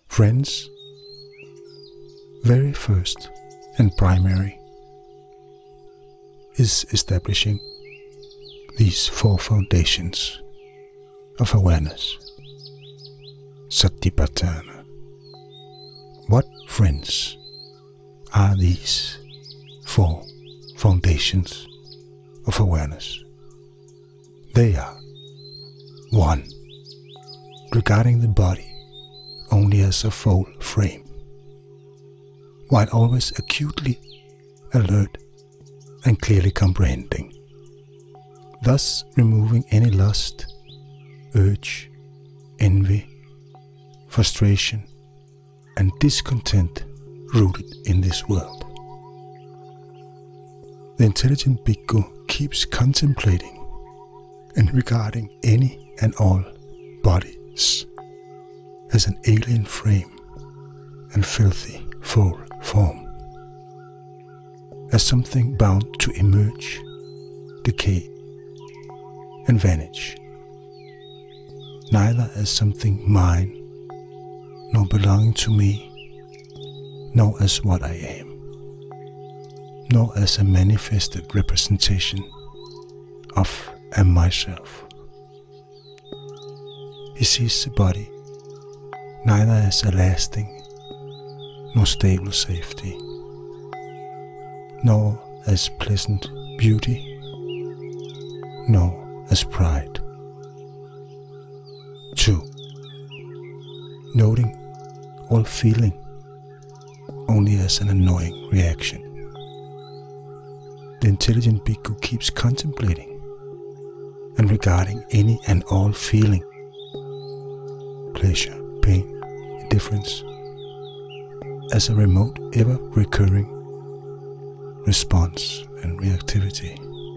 Friends, very first and primary is establishing these 4 foundations of awareness. Sotapanna. What, friends, are these 4 foundations of awareness? They are: 1. Regarding the body only as a full frame, while always acutely alert and clearly comprehending, thus removing any lust, urge, envy, frustration, and discontent rooted in this world. The intelligent Bhikkhu keeps contemplating and regarding any and all bodies as an alien frame and filthy full form, as something bound to emerge, decay, and vanish, neither as something mine, nor belonging to me, nor as what I am, nor as a manifested representation of a myself. He sees the body neither as a lasting nor stable safety, nor as pleasant beauty, nor as pride. 2. Noting all feeling only as an annoying reaction. The intelligent Bhikkhu keeps contemplating and regarding any and all feeling, pleasure, pain, indifference, as a remote, ever-recurring response and reactivity,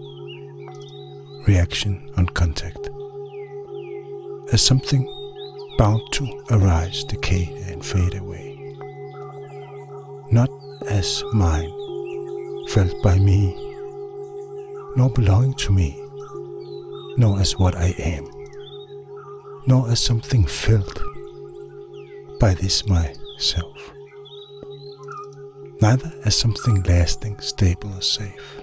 reaction on contact, as something bound to arise, decay, and fade away, not as mine, felt by me, nor belonging to me, nor as what I am, nor as something felt by this myself, neither as something lasting, stable, or safe,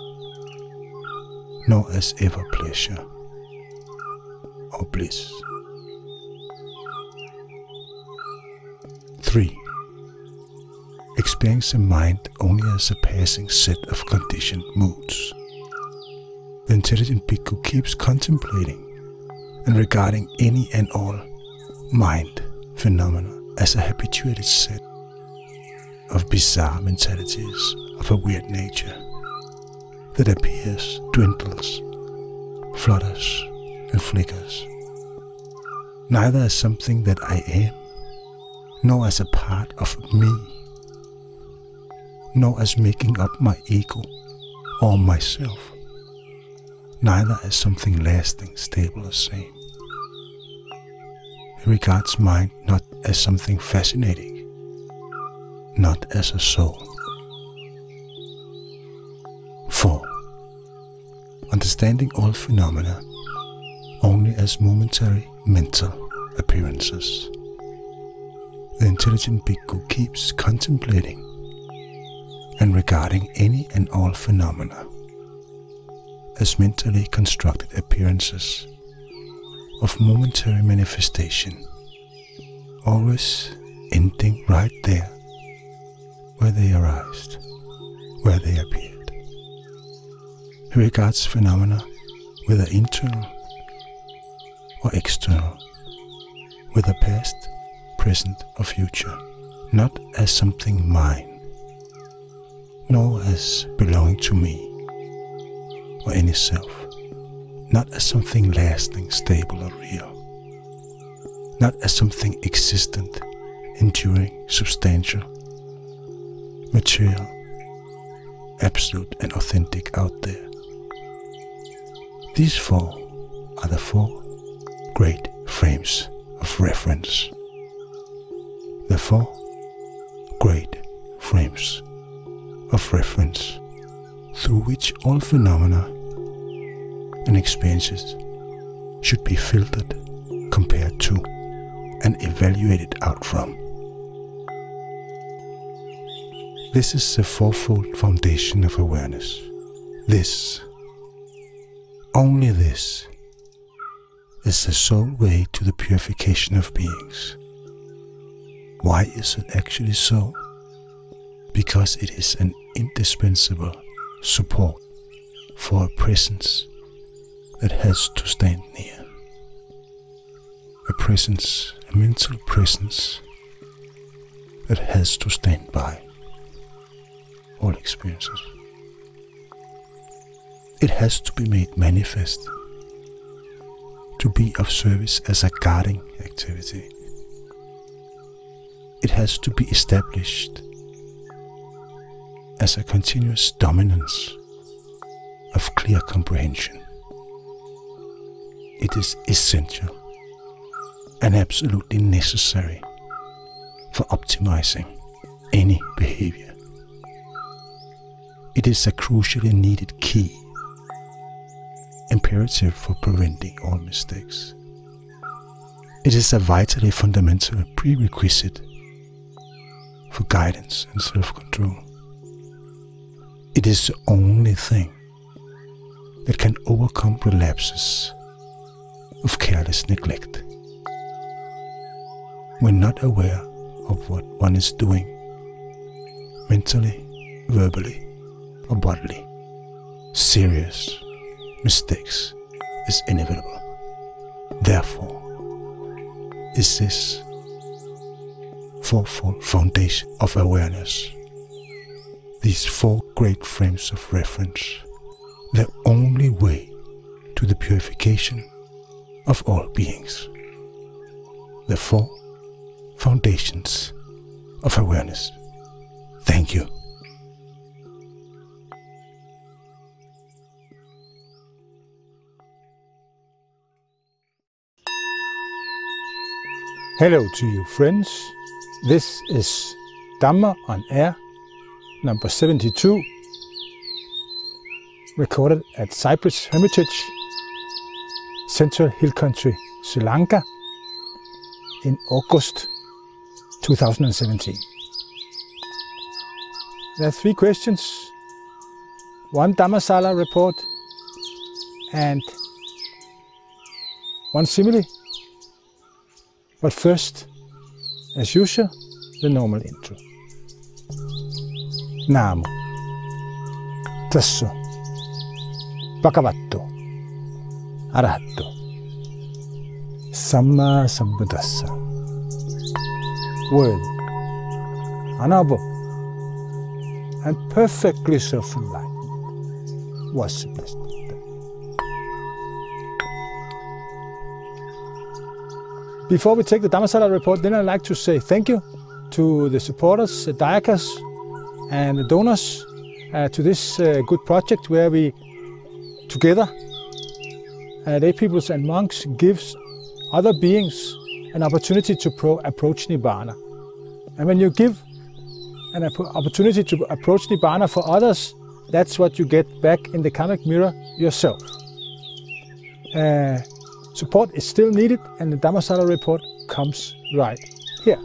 nor as ever pleasure or bliss. 3. Experience the mind only as a passing set of conditioned moods. The intelligent Bhikkhu keeps contemplating and regarding any and all mind phenomena as a habituated set of bizarre mentalities of a weird nature that appears, dwindles, flutters, and flickers, neither as something that I am, nor as a part of me, nor as making up my ego or myself, neither as something lasting, stable, or sane. He regards mind not as something fascinating, not as a soul. 4. Understanding all phenomena only as momentary mental appearances. The intelligent Bhikkhu keeps contemplating and regarding any and all phenomena as mentally constructed appearances of momentary manifestation, always ending right there where they arised, where they appeared. He regards phenomena whether internal or external, whether past, present, or future, not as something mine, nor as belonging to me or any self, not as something lasting, stable, or real, not as something existent, enduring, substantial, material, absolute, and authentic out there. These 4 are the 4 great frames of reference. The 4 great frames of reference through which all phenomena and experiences should be filtered, compared to, and evaluated out from. This is the fourfold foundation of awareness. This, only this, is the sole way to the purification of beings. Why is it actually so? Because it is an indispensable support for a presence that has to stand near. A presence, a mental presence that has to stand by all experiences. It has to be made manifest, to be of service as a guarding activity. It has to be established as a continuous dominance of clear comprehension. It is essential and absolutely necessary for optimizing any behavior. It is a crucially needed key, imperative for preventing all mistakes. It is a vitally fundamental prerequisite for guidance and self-control. It is the only thing that can overcome relapses of careless neglect. When not aware of what one is doing, mentally, verbally, or bodily, serious mistakes is inevitable. Therefore, is this fourfold foundation of awareness, these four great frames of reference, the only way to the purification of all beings. The four foundations of awareness. Thank you. Hello to you, friends. This is Dhamma on Air, number 72, recorded at Cypress Hermitage, Central Hill Country, Sri Lanka, in August 2017. There are 3 questions, 1 Dhammasala report, and 1 simile. But first, as usual, the normal intro. Namo Tasso Bhagavato Arahato Samma Sambuddhassa. Worthy, honorable, and perfectly self-enlightened was the blessed Buddha. Before we take the Dhammasala report, then I'd like to say thank you to the supporters, the dayakas, and the donors to this good project where we together, lay peoples and monks, gives other beings an opportunity to approach Nibbana. And when you give an opportunity to approach Nibbana for others, that's what you get back in the karmic mirror yourself. Support is still needed, and the Dhammasala report comes right here.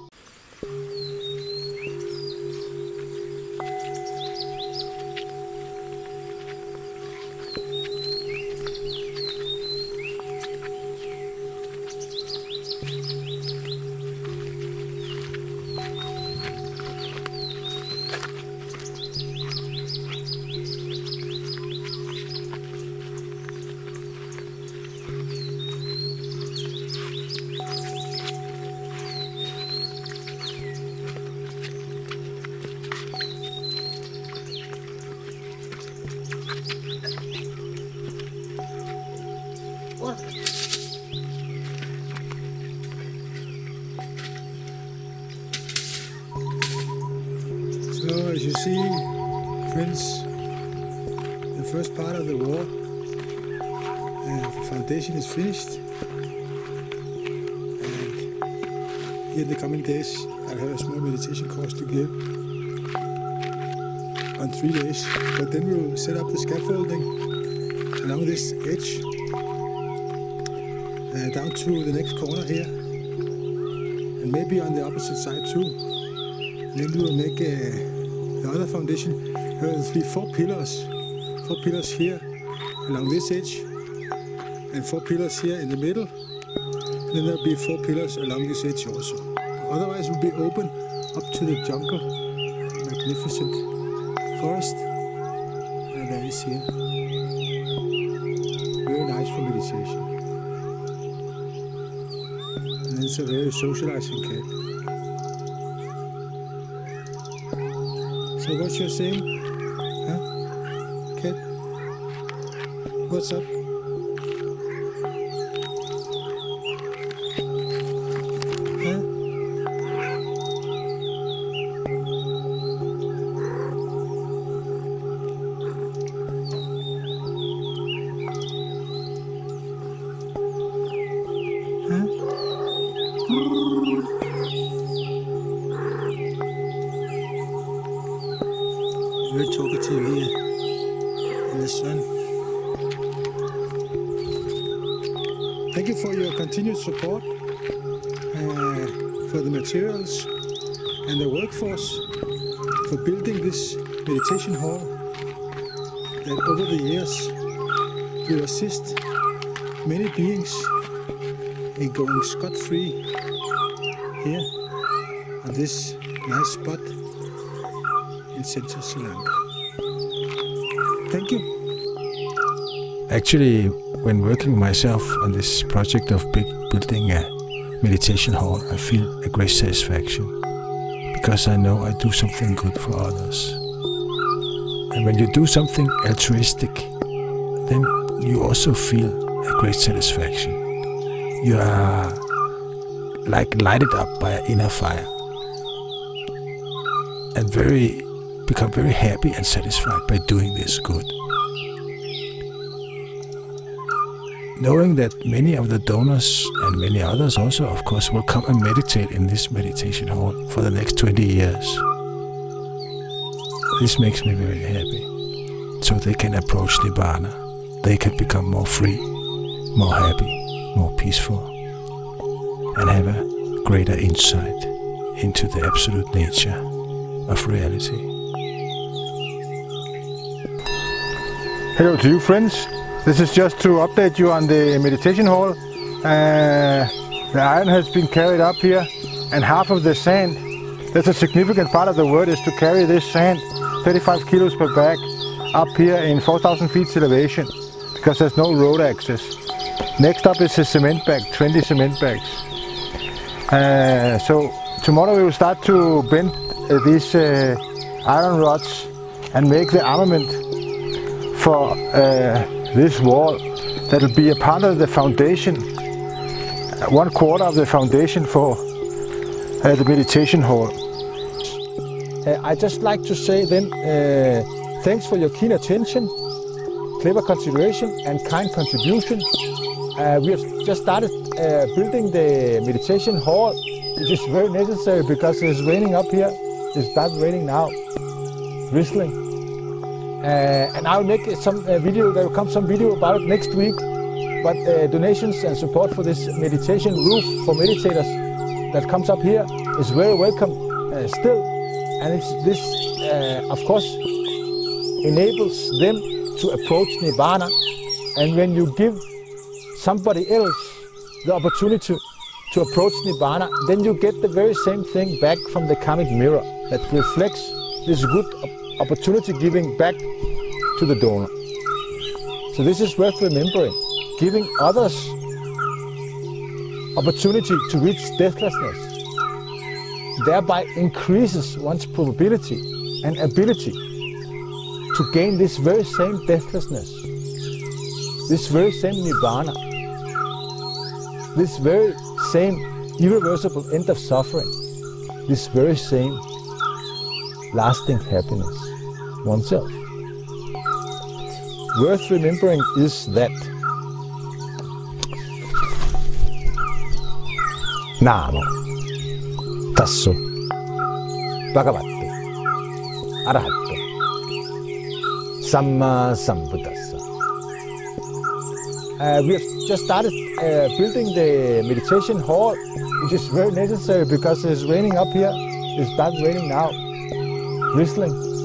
So as you see, friends, the first part of the war, the foundation is finished, and here in the coming days I'll have a small meditation course to give on 3 days, but then we'll set up the scaffolding along this edge down to the next corner here, and maybe on the opposite side too. And then we will make the other foundation, there will be 4 pillars. 4 pillars here along this edge, and 4 pillars here in the middle. And then there'll be 4 pillars along this edge also. Otherwise, it will be open up to the jungle, magnificent forest. And there is here. Very nice for meditation. And it's a very socializing camp. So what's your saying? Huh? Cat? What's up? Huh? Very talkative here in the sun. Thank you for your continued support for the materials and the workforce for building this meditation hall that over the years will assist many beings in going scot-free here on this nice spot in central Sri Lanka. Thank you. Actually, when working myself on this project of building a meditation hall, I feel a great satisfaction because I know I do something good for others. And when you do something altruistic, then you also feel a great satisfaction. You are like lighted up by an inner fire and become very happy and satisfied by doing this good. Knowing that many of the donors and many others also, of course, will come and meditate in this meditation hall for the next 20 years. This makes me very happy. So they can approach Nibbana. They can become more free, more happy, more peaceful, and have a greater insight into the absolute nature of reality. Hello to you, friends. This is just to update you on the meditation hall. The iron has been carried up here, and half of the sand, that's a significant part of the work, is to carry this sand, 35 kilos per bag, up here in 4,000 feet elevation, because there's no road access. Next up is a cement bag, 20 cement bags. So tomorrow we will start to bend these iron rods and make the armament for this wall that will be a part of the foundation, 1/4 of the foundation for the meditation hall. I'd just like to say then, thanks for your keen attention, clever consideration and kind contribution. We have just started building the meditation hall. It is very necessary because it's raining up here. It's started raining now, drizzling. And I'll make some video, there will come some video about it next week. But donations and support for this meditation roof for meditators that comes up here is very welcome still. And this, of course, enables them to approach Nibbana. And when you give somebody else the opportunity to approach Nibbana, then you get the very same thing back from the karmic mirror that reflects this good opportunity giving back to the donor. So this is worth remembering. Giving others opportunity to reach deathlessness thereby increases one's probability and ability to gain this very same deathlessness, this very same Nibbana, this very same irreversible end of suffering, this very same lasting happiness oneself. Worth remembering is that Namo Tasso Bhagavato Arahato Samma Sambuddhassa. We have just started building the meditation hall, which is very necessary because it's raining up here. It started raining now, drizzling.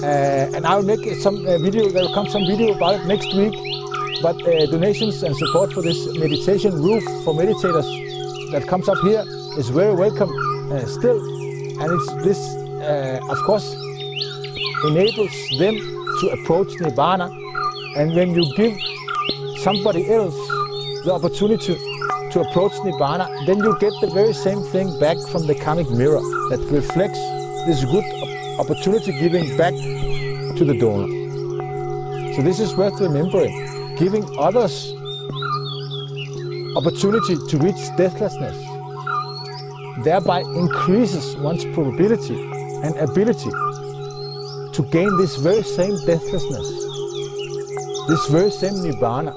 And I will make some video, there will come some video about it next week. But donations and support for this meditation roof for meditators that comes up here is very welcome still. And this, of course, enables them to approach Nibbana. And when you give somebody else the opportunity to approach Nibbana, then you get the very same thing back from the karmic mirror that reflects this good opportunity giving back to the donor. So this is worth remembering. Giving others opportunity to reach deathlessness thereby increases one's probability and ability to gain this very same deathlessness, this very same Nibbana,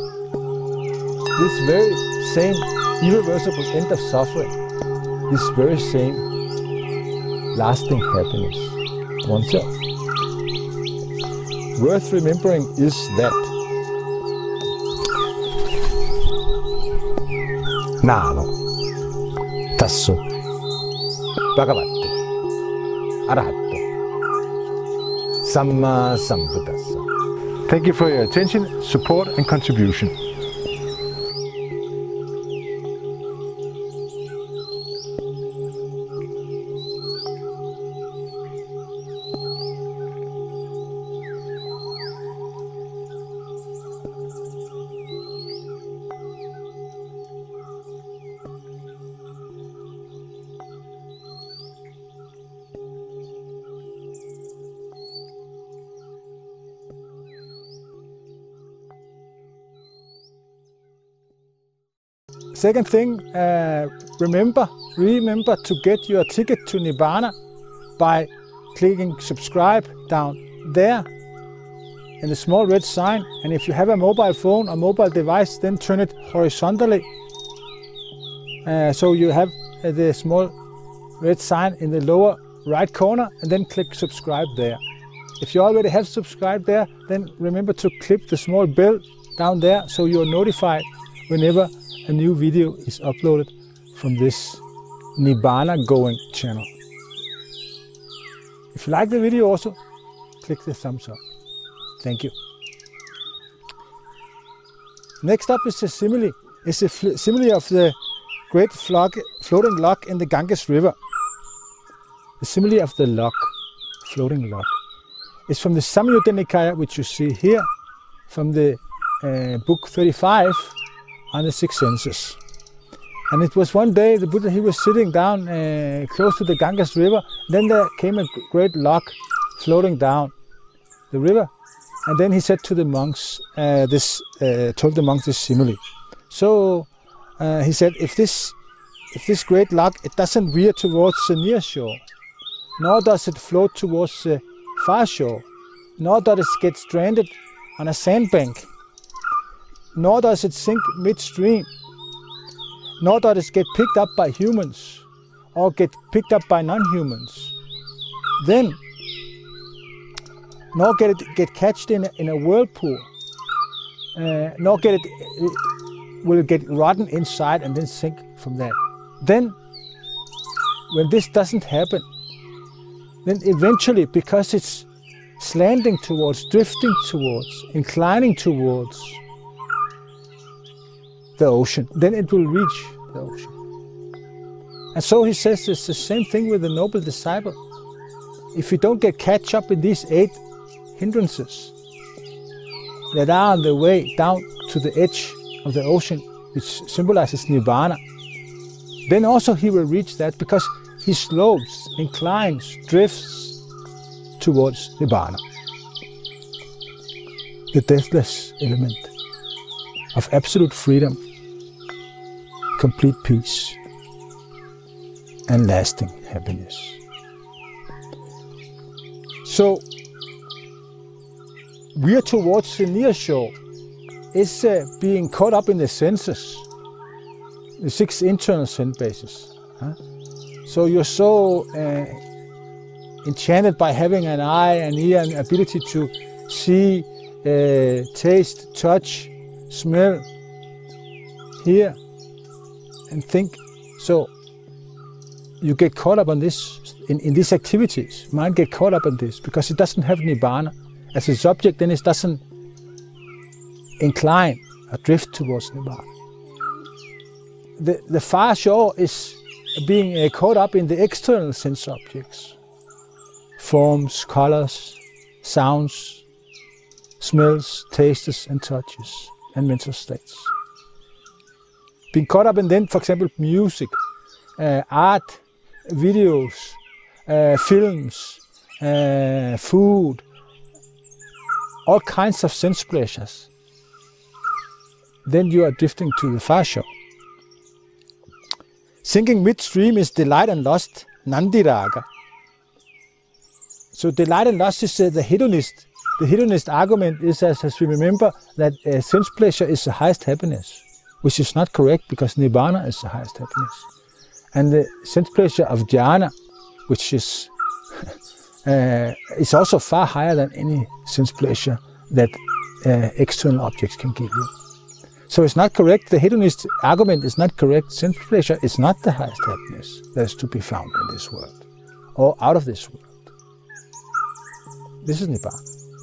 this very same irreversible end of suffering, this very same lasting happiness oneself. Worth remembering is that Namo Tasso Bhagavato Arahato Samma Sambuddhassa. Thank you for your attention, support and contribution. Second thing, remember to get your ticket to Nibbana by clicking subscribe down there in the small red sign. And if you have a mobile phone or mobile device, then turn it horizontally. So you have the small red sign in the lower right corner, and then click subscribe there. If you already have subscribed there, then remember to click the small bell down there so you're notified whenever a new video is uploaded from this Nibbana going channel. If you like the video also, click the thumbs up. Thank you. Next up is a simile. It's a simile of the great floating log in the Ganges River. The simile of the log, floating log. It's from the Samyutta Nikāya, which you see here, from the book 35 on the six senses. And it was one day the Buddha, he was sitting down close to the Ganges River. Then there came a great log floating down the river. And then he said to the monks, told the monks this simile. So he said, if this great log, it doesn't veer towards the near shore, nor does it float towards the far shore, nor does it get stranded on a sandbank, nor does it sink midstream, nor does it get picked up by humans or get picked up by non-humans, then nor get catched in a whirlpool, nor will get rotten inside and then sink from that. Then when this doesn't happen, then eventually, because it's slanting towards, drifting towards, inclining towards the ocean, then it will reach the ocean. And so he says it's the same thing with the noble disciple. If you don't get catch up in these 8 hindrances that are on the way down to the edge of the ocean, which symbolizes Nibbana, then also he will reach that, because he slopes, inclines, drifts towards Nibbana, the deathless element of absolute freedom, complete peace, and lasting happiness. So, veer towards the near shore is being caught up in the senses, the 6 internal sense bases. So you're so enchanted by having an eye, an ear, and ability to see, taste, touch, smell, hear, and think. So you get caught up on this, in these activities. Mind get caught up on this because it doesn't have Nibbana as a subject, then it doesn't incline or drift towards Nibbana. The far shore is being caught up in the external sense objects. Forms, colors, sounds, smells, tastes and touches and mental states. Being caught up in then, for example, music, art, videos, films, food, all kinds of sense pleasures. Then you are drifting to the far shore. Sinking midstream is delight and lust, nandiraga. So delight and lust is the hedonist. The hedonist argument is, as we remember, that sense pleasure is the highest happiness, which is not correct because Nibbana is the highest happiness. And the sense pleasure of Jhāna, which is also far higher than any sense pleasure that external objects can give you. So it's not correct. The hedonist argument is not correct. Sense pleasure is not the highest happiness that is to be found in this world or out of this world. This is Nibbana.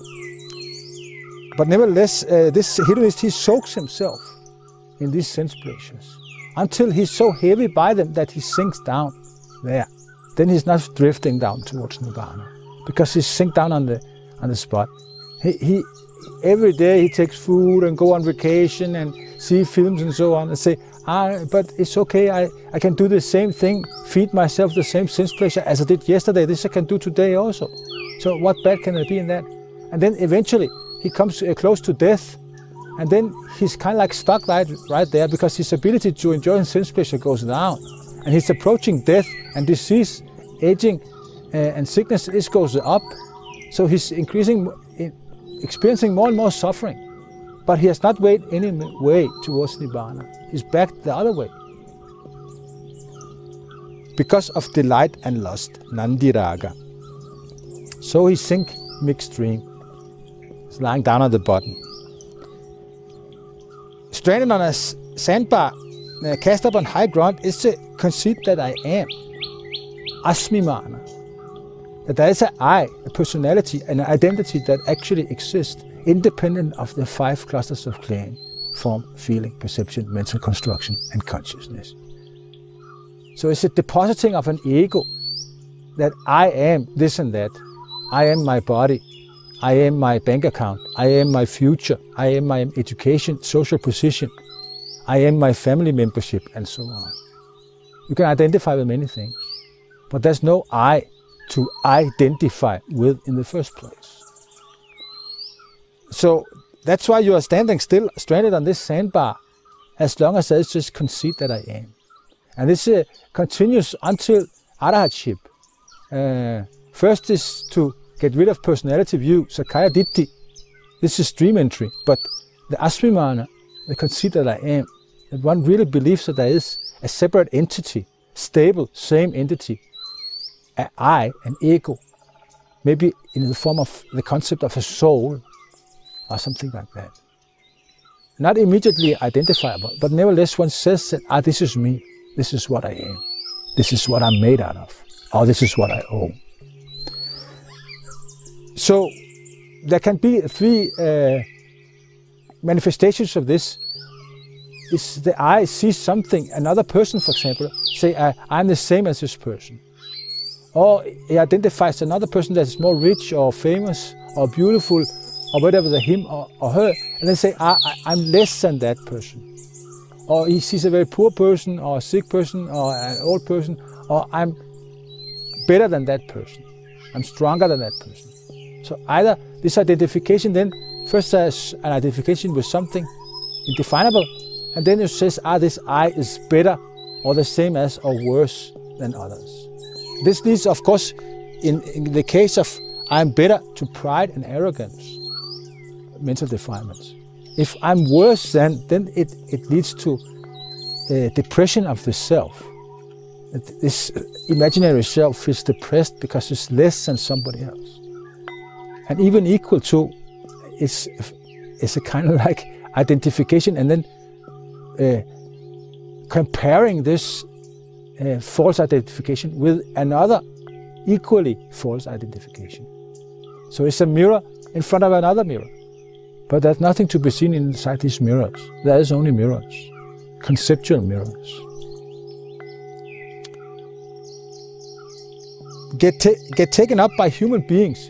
But nevertheless, this hedonist, he soaks himself in these sense pleasures until he's so heavy by them that he sinks down there. Then he's not drifting down towards Nibbana because he's sink down on the spot. He every day he takes food and go on vacation and see films and so on and say, but it's okay, I can do the same thing, feed myself the same sense pleasure as I did yesterday, this I can do today also. So what bad can there be in that? And then eventually he comes close to death, and then he's kind of like stuck right there because his ability to enjoy his sense pleasure goes down. And he's approaching death and disease, aging and sickness goes up. So he's experiencing more and more suffering. But he has not went any way towards Nibbana. He's back the other way. Because of delight and lust, nandiraga. So he sink midstream. He's lying down on the bottom. Stranded on a sandbar, cast up on high ground, is the conceit that I am. Asmimana. That there is an I, a personality, and an identity that actually exists, independent of the 5 clusters of claim: form, feeling, perception, mental construction, and consciousness. So it's a depositing of an ego that I am this and that. I am my body. I am my bank account. I am my future. I am my education, social position. I am my family membership, and so on. You can identify with many things, but there's no I to identify with in the first place. So that's why you are standing still, stranded on this sandbar, as long as there's this conceit that I am. And this continues until arahatship. First is to get rid of personality view, sakkaya ditthi. This is dream entry. But the asmimana, the conceit that I am, that one really believes that there is a separate entity, stable, same entity, an I, an ego, maybe in the form of the concept of a soul or something like that. Not immediately identifiable, but nevertheless one says that, this is me, this is what I am, this is what I'm made out of, or this is what I own. So there can be 3 manifestations of this. Is the I sees something, another person, for example, say, I'm the same as this person. Or he identifies another person that is more rich or famous or beautiful or whatever, the him or her, and then say, I'm less than that person. Or he sees a very poor person or a sick person or an old person, or I'm better than that person. I'm stronger than that person. So either this identification then first has an identification with something indefinable, and then it says, this I is better or the same as or worse than others. This leads, of course, in the case of I'm better, to pride and arrogance, mental defilements. If I'm worse than, then it leads to depression of the self. This imaginary self is depressed because it's less than somebody else. And even equal to, it's a kind of like identification, and then comparing this false identification with another equally false identification. So it's a mirror in front of another mirror. But there's nothing to be seen inside these mirrors. There is only mirrors, conceptual mirrors. Get taken up by human beings.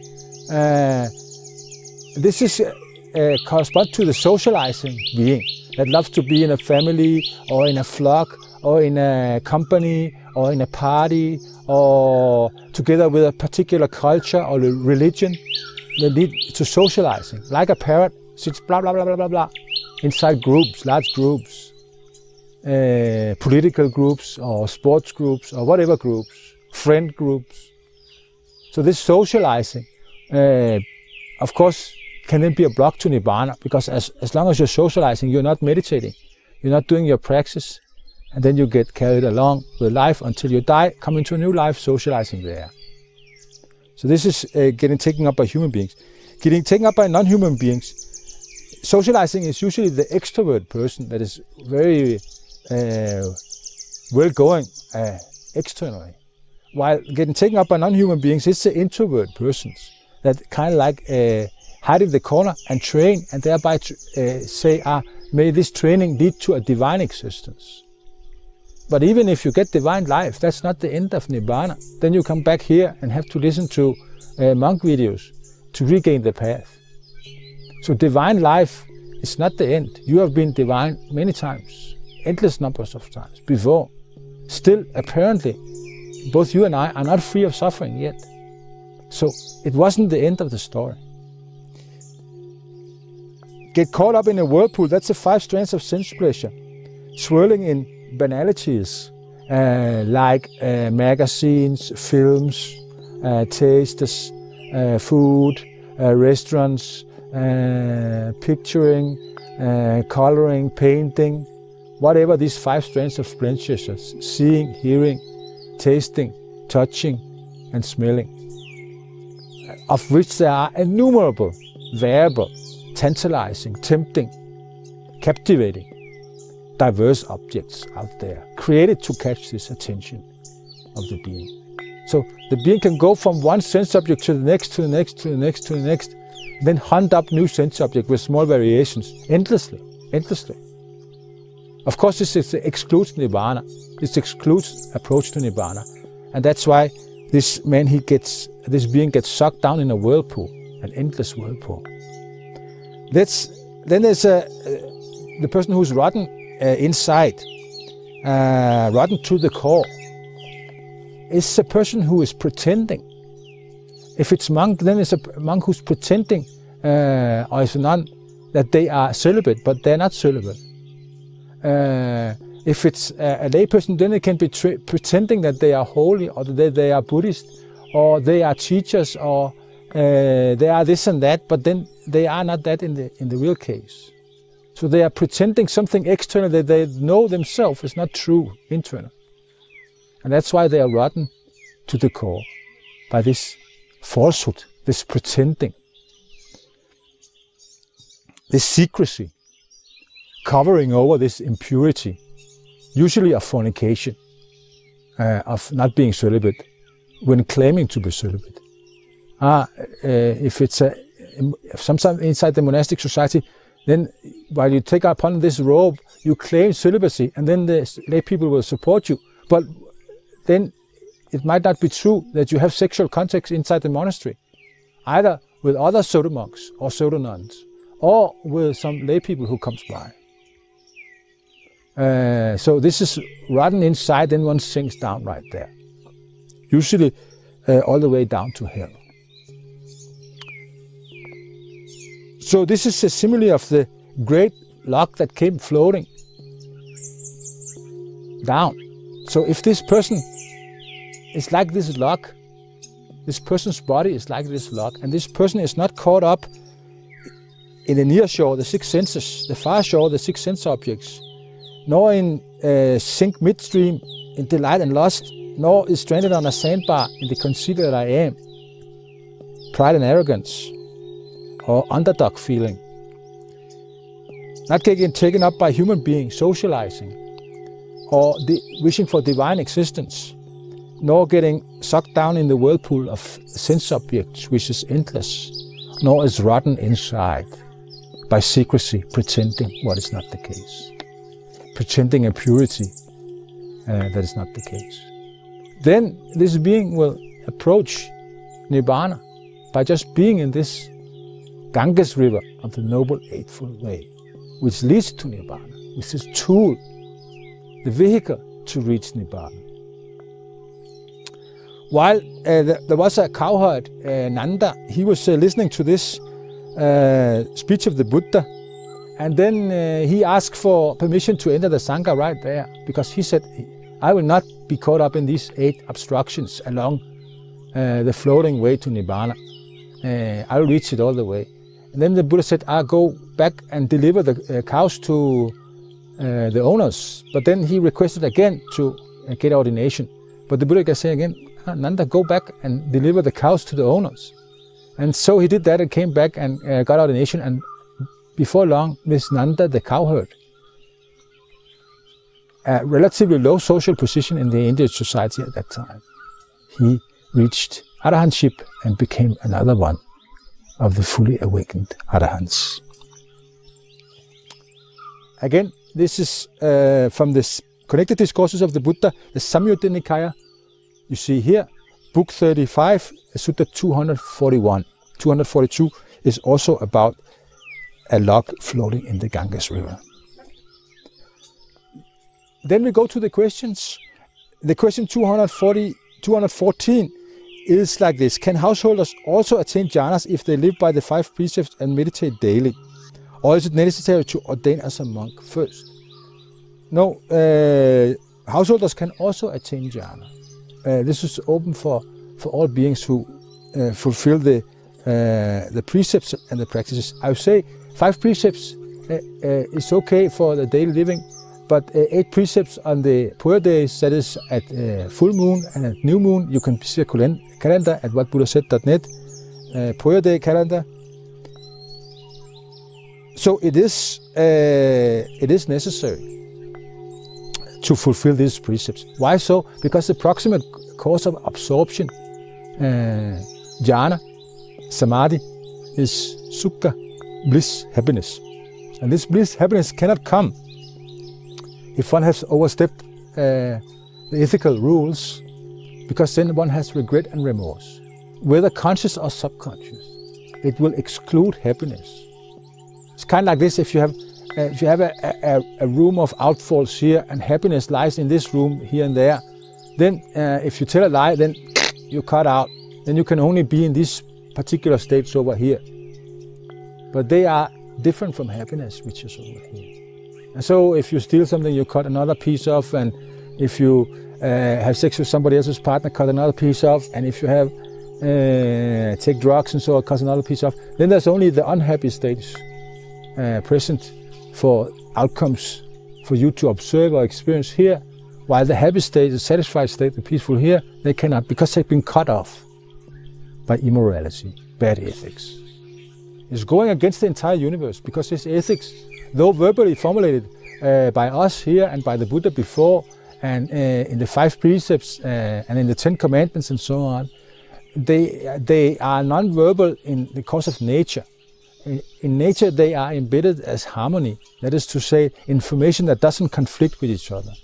This is corresponds to the socializing being that loves to be in a family or in a flock or in a company or in a party or together with a particular culture or religion. They lead to socializing, like a parrot sits blah blah blah blah blah blah inside groups, large groups, political groups or sports groups or whatever groups, friend groups. So this socializing, of course, can then be a block to Nibbana, because as long as you're socializing, you're not meditating, you're not doing your praxis, and then you get carried along with life until you die, come into a new life, socializing there. So this is getting taken up by human beings. Getting taken up by non-human beings, socializing is usually the extrovert person that is very well-going externally. While getting taken up by non-human beings, it's the introvert persons that kind of like hide in the corner and train, and thereby say, may this training lead to a divine existence. But even if you get divine life, that's not the end of Nibbana. Then you come back here and have to listen to monk videos to regain the path. So divine life is not the end. You have been divine many times, endless numbers of times before. Still, apparently, both you and I are not free of suffering yet. So it wasn't the end of the story. Get caught up in a whirlpool, that's the 5 strands of sense pleasure, swirling in banalities like magazines, films, tastes, food, restaurants, picturing, coloring, painting, whatever these 5 strands of pleasures, seeing, hearing, tasting, touching and smelling, of which there are innumerable, variable, tantalizing, tempting, captivating, diverse objects out there, created to catch this attention of the being. So the being can go from one sense object to the next, to the next, to the next, to the next, then hunt up new sense objects with small variations, endlessly, endlessly. Of course, this excludes Nibbana. This excludes approach to Nibbana. And that's why this being gets sucked down in a whirlpool, an endless whirlpool. Then there's the person who's rotten inside, rotten to the core. It's a person who is pretending. If it's monk, then it's a monk who's pretending, or it's a nun, that they are celibate, but they're not celibate. If it's a lay person, then they can be pretending that they are holy, or that they are Buddhist, or they are teachers, or they are this and that, but then they are not that in the real case. So they are pretending something external that they know themselves is not true internal. And that's why they are rotten to the core, by this falsehood, this pretending, this secrecy, covering over this impurity, usually of fornication, of not being celibate, when claiming to be celibate. If it's sometimes inside the monastic society, then while you take upon this robe, you claim celibacy, and then the lay people will support you. But then it might not be true that you have sexual contact inside the monastery, either with other Soto monks or Soto nuns, or with some lay people who comes by. So this is rotten inside, then one sinks down right there, usually all the way down to hell. So this is a simile of the great log that came floating down. So if this person is like this log, this person's body is like this log, and this person is not caught up in the near shore, the 6 senses, the far shore, the 6 sense objects, nor in sink midstream in delight and lust, nor is stranded on a sandbar in the conceit that I am, pride and arrogance, or underdog feeling. Not getting taken up by human beings, socializing, or wishing for divine existence, nor getting sucked down in the whirlpool of sense objects, which is endless, nor is rotten inside by secrecy, pretending what is not the case, pretending a purity that is not the case. Then this being will approach Nibbana by just being in this Ganges river of the Noble Eightfold Way, which leads to Nibbana, which is tool, the vehicle to reach Nibbana. While there was a cowherd, Nanda, he was listening to this speech of the Buddha, and then he asked for permission to enter the Sangha right there, because he said, I will not be caught up in these 8 obstructions along the floating way to Nibbana. I will reach it all the way. And then the Buddha said, I'll go back and deliver the cows to the owners. But then he requested again to get ordination. But the Buddha can say again, Nanda, go back and deliver the cows to the owners. And so he did that and came back and got ordination. And before long, this Nanda, the cowherd, a relatively low social position in the Indian society at that time, he reached arahantship and became another one of the fully awakened arahants. Again, this is from the Connected Discourses of the Buddha, the Samyutta Nikāya. You see here, book 35, Sutta 241. 242 is also about a log floating in the Ganges river. Then we go to the questions. The question 214 is like this. Can householders also attain jhanas if they live by the 5 precepts and meditate daily? Or is it necessary to ordain as a monk first? No, householders can also attain jhana. This is open for all beings who fulfill the precepts and the practices. I would say 5 precepts is okay for the daily living, but 8 precepts on the poor days, that is at full moon and at new moon. You can see a calendar at whatbuddhasaid.net, poor day calendar. So it is necessary to fulfill these precepts. Why so? Because the proximate cause of absorption, jhana, samadhi, is sukha, bliss, happiness. And this bliss, happiness cannot come if one has overstepped the ethical rules, because then one has regret and remorse. Whether conscious or subconscious, it will exclude happiness. It's kind of like this: if you have a room of outfalls here, and happiness lies in this room here and there, then if you tell a lie, then you're cut out. Then you can only be in these particular states over here. But they are different from happiness, which is over here. And so if you steal something, you cut another piece off, and if you have sex with somebody else's partner, cut another piece off, and if you have take drugs and so on, cut another piece off, then there's only the unhappy states present for outcomes for you to observe or experience here, while the happy state, the satisfied state, the peaceful here, they cannot, because they've been cut off by immorality, bad ethics. It's going against the entire universe, because this ethics, though verbally formulated by us here and by the Buddha before, and in the 5 precepts and in the 10 commandments and so on, they are non-verbal in the course of nature. In nature, they are embedded as harmony. That is to say, information that doesn't conflict with each other.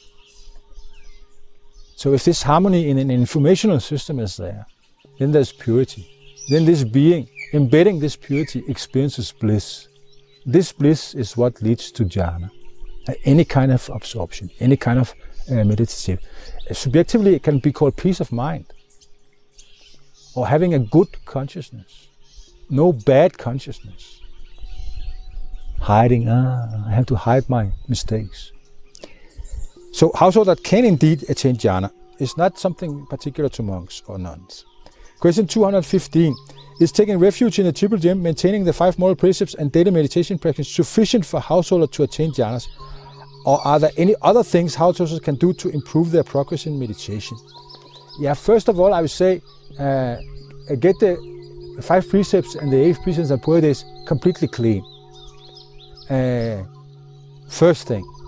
So if this harmony in an informational system is there, then there's purity. Then this being, embedding this purity, experiences bliss. This bliss is what leads to jhana. Any kind of absorption, any kind of meditative. Subjectively, it can be called peace of mind, or having a good consciousness. No bad consciousness. Hiding, I have to hide my mistakes. So householders can indeed attain jhana. It's not something particular to monks or nuns. Question 215. Is taking refuge in the triple gem, maintaining the 5 moral precepts and daily meditation practice sufficient for householders to attain jhanas? Or are there any other things householders can do to improve their progress in meditation? Yeah, first of all, I would say get the 5 precepts and the 8 precepts and poor days completely clean. First thing.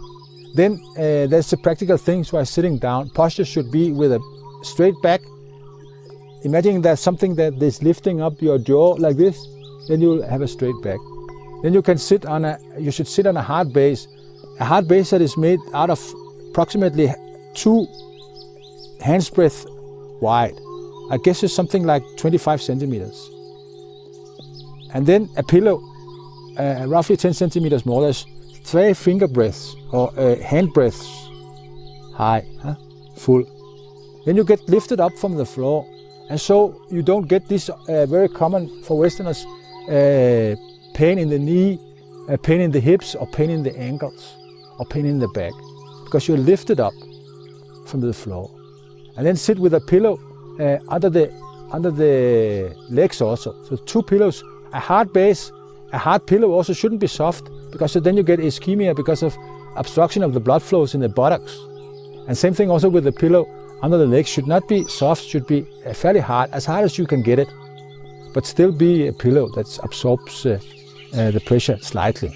Then there's the practical things while sitting down. Posture should be with a straight back. Imagining there's something that is lifting up your jaw like this, then you'll have a straight back. Then you can sit on you should sit on a hard base. A hard base that is made out of approximately 2 hand's breadth wide. I guess it's something like 25 centimeters. And then a pillow, roughly 10 centimeters more. There's 3 finger breadths or hand breadths high, full. Then you get lifted up from the floor. And so you don't get this very common for Westerners pain in the knee, pain in the hips, or pain in the ankles, or pain in the back, because you're lifted up from the floor. And then sit with a pillow under the legs also. So 2 pillows, a hard base. A hard pillow also shouldn't be soft, because then you get ischemia because of obstruction of the blood flows in the buttocks. And same thing also with the pillow under the legs. Should not be soft, should be fairly hard as you can get it, but still be a pillow that absorbs the pressure slightly.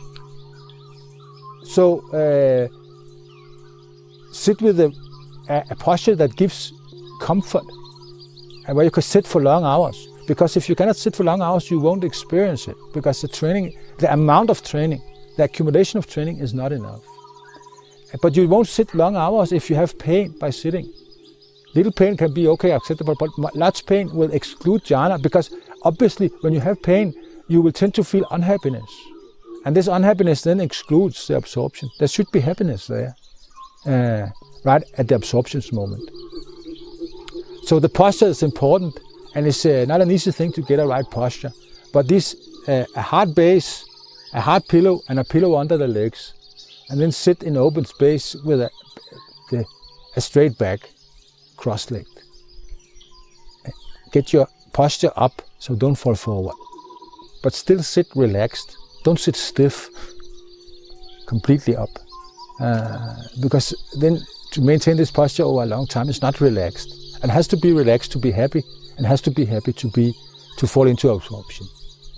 So sit with a posture that gives comfort, and where you can sit for long hours. Because if you cannot sit for long hours, you won't experience it, because the amount of training, the accumulation of training is not enough. But you won't sit long hours if you have pain by sitting. Little pain can be okay, acceptable, but large pain will exclude jhana, because obviously when you have pain, you will tend to feel unhappiness. And this unhappiness then excludes the absorption. There should be happiness there, right at the absorptions moment. So the posture is important, and it's not an easy thing to get a right posture. But this, a hard base, a hard pillow, and a pillow under the legs, and then sit in open space with a straight back, cross-legged. Get your posture up, so don't fall forward. But still sit relaxed. Don't sit stiff, completely up. Because then to maintain this posture over a long time is not relaxed. And has to be relaxed to be happy, and has to be happy to fall into absorption.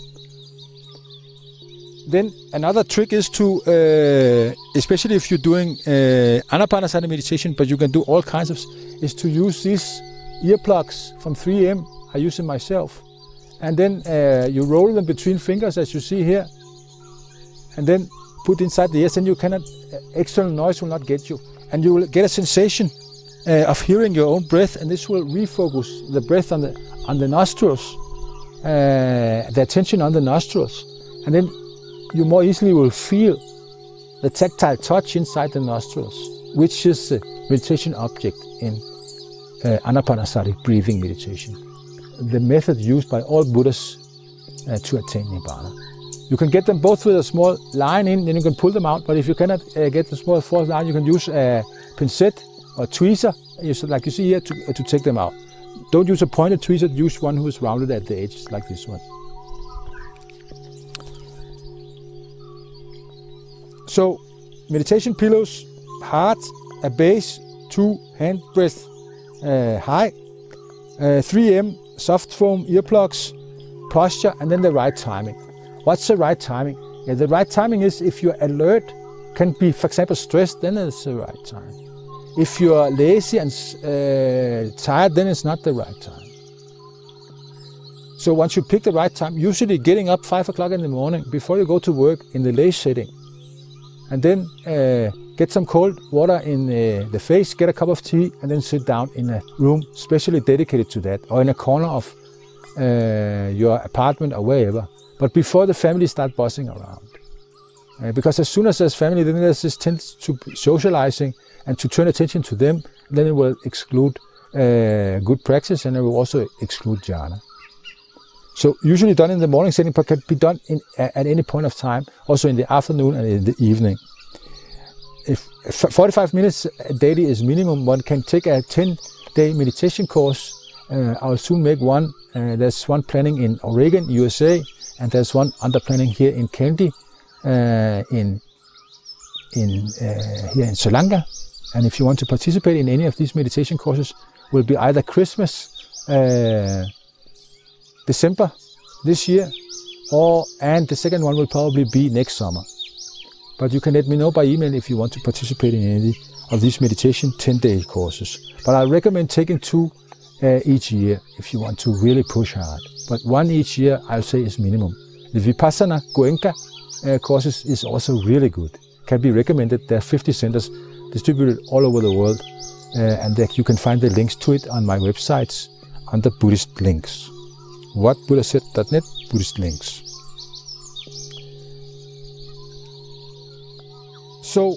Then another trick is to, especially if you're doing anapanasati meditation, but you can do all kinds of, is to use these earplugs from 3M. I use them myself. And then you roll them between fingers, as you see here, and then put inside the ears, and you cannot, external noise will not get you. And you will get a sensation of hearing your own breath, and this will refocus the breath on the nostrils, the attention on the nostrils. And then you more easily will feel the tactile touch inside the nostrils, which is the meditation object in anapanasati breathing meditation. The method used by all Buddhists to attain Nibbana. You can get them both with a small line in, then you can pull them out, but if you cannot get the small fourth line, you can use a pincette or tweezer, like you see here, to take them out. Don't use a pointed tweezer, use one who is rounded at the edges, like this one. So, meditation pillows, hard, a base, 2 hand breadth high, 3M, soft foam earplugs, posture, and then the right timing. What's the right timing? Yeah, the right timing is if you're alert, can be, for example, stressed, then it's the right time. If you're lazy and tired, then it's not the right time. So once you pick the right time, usually getting up 5 o'clock in the morning before you go to work in the lay setting, and then get some cold water in the face, get a cup of tea, and then sit down in a room specially dedicated to that, or in a corner of your apartment or wherever. But before the family start buzzing around. Because as soon as there's family, then there's this tendency to socializing and to turn attention to them, then it will exclude good practice, and it will also exclude jhana. So usually done in the morning setting, but can be done at any point of time, also in the afternoon and in the evening. If 45 minutes daily is minimum, one can take a 10-day meditation course. I'll soon make one. There's one planning in Oregon, USA, and there's one under planning here in Kandy, here in Sri Lanka. And if you want to participate in any of these meditation courses, will be either Christmas, December this year, and the second one will probably be next summer. But you can let me know by email if you want to participate in any of these meditation 10-day courses. But I recommend taking 2 each year if you want to really push hard. But 1 each year, I'll say, is minimum. The Vipassana Goenka courses is also really good. Can be recommended. There are 50 centers distributed all over the world, and you can find the links to it on my websites under Buddhist links. whatbuddhasaid.net, Buddhist links. So,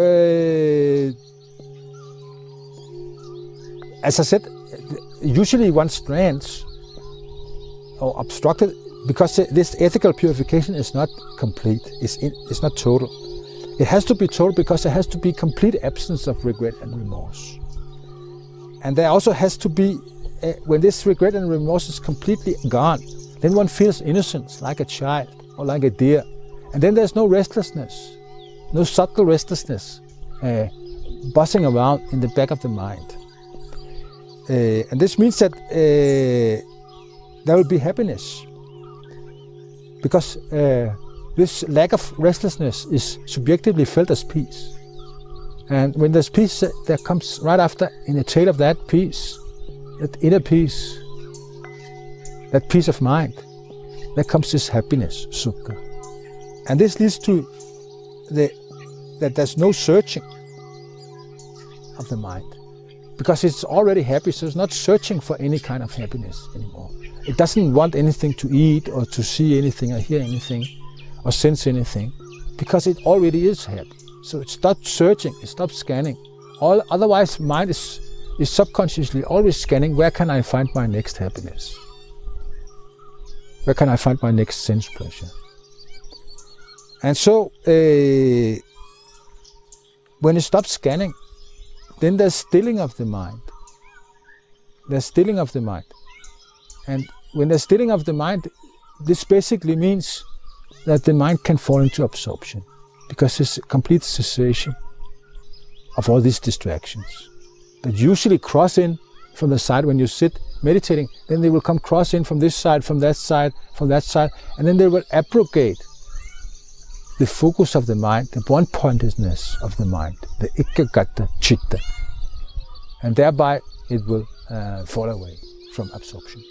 as I said, usually one strands or obstructed because this ethical purification is not complete, it's not total. It has to be total because there has to be complete absence of regret and remorse. And there also has to be, when this regret and remorse is completely gone, then one feels innocence like a child or like a deer. And then there's no restlessness, no subtle restlessness buzzing around in the back of the mind. And this means that there will be happiness, because this lack of restlessness is subjectively felt as peace. And when there's peace, there comes right after, in the tail of that peace, that inner peace, that peace of mind, there comes this happiness, sukha. And this leads to that there's no searching of the mind, because it's already happy, so it's not searching for any kind of happiness anymore. It doesn't want anything to eat or to see anything or hear anything or sense anything, because it already is happy. So it stops searching, it stops scanning. Otherwise, mind is subconsciously always scanning, where can I find my next happiness? Where can I find my next sense pleasure? And so, when it stops scanning, then there's stilling of the mind. There's stilling of the mind. And when there's stilling of the mind, this basically means that the mind can fall into absorption, because it's a complete cessation of all these distractions that usually cross in from the side when you sit meditating. Then they will come cross in from this side, from that side, from that side, and then they will abrogate the focus of the mind, the one-pointedness of the mind, the ekagata chitta, and thereby it will fall away from absorption.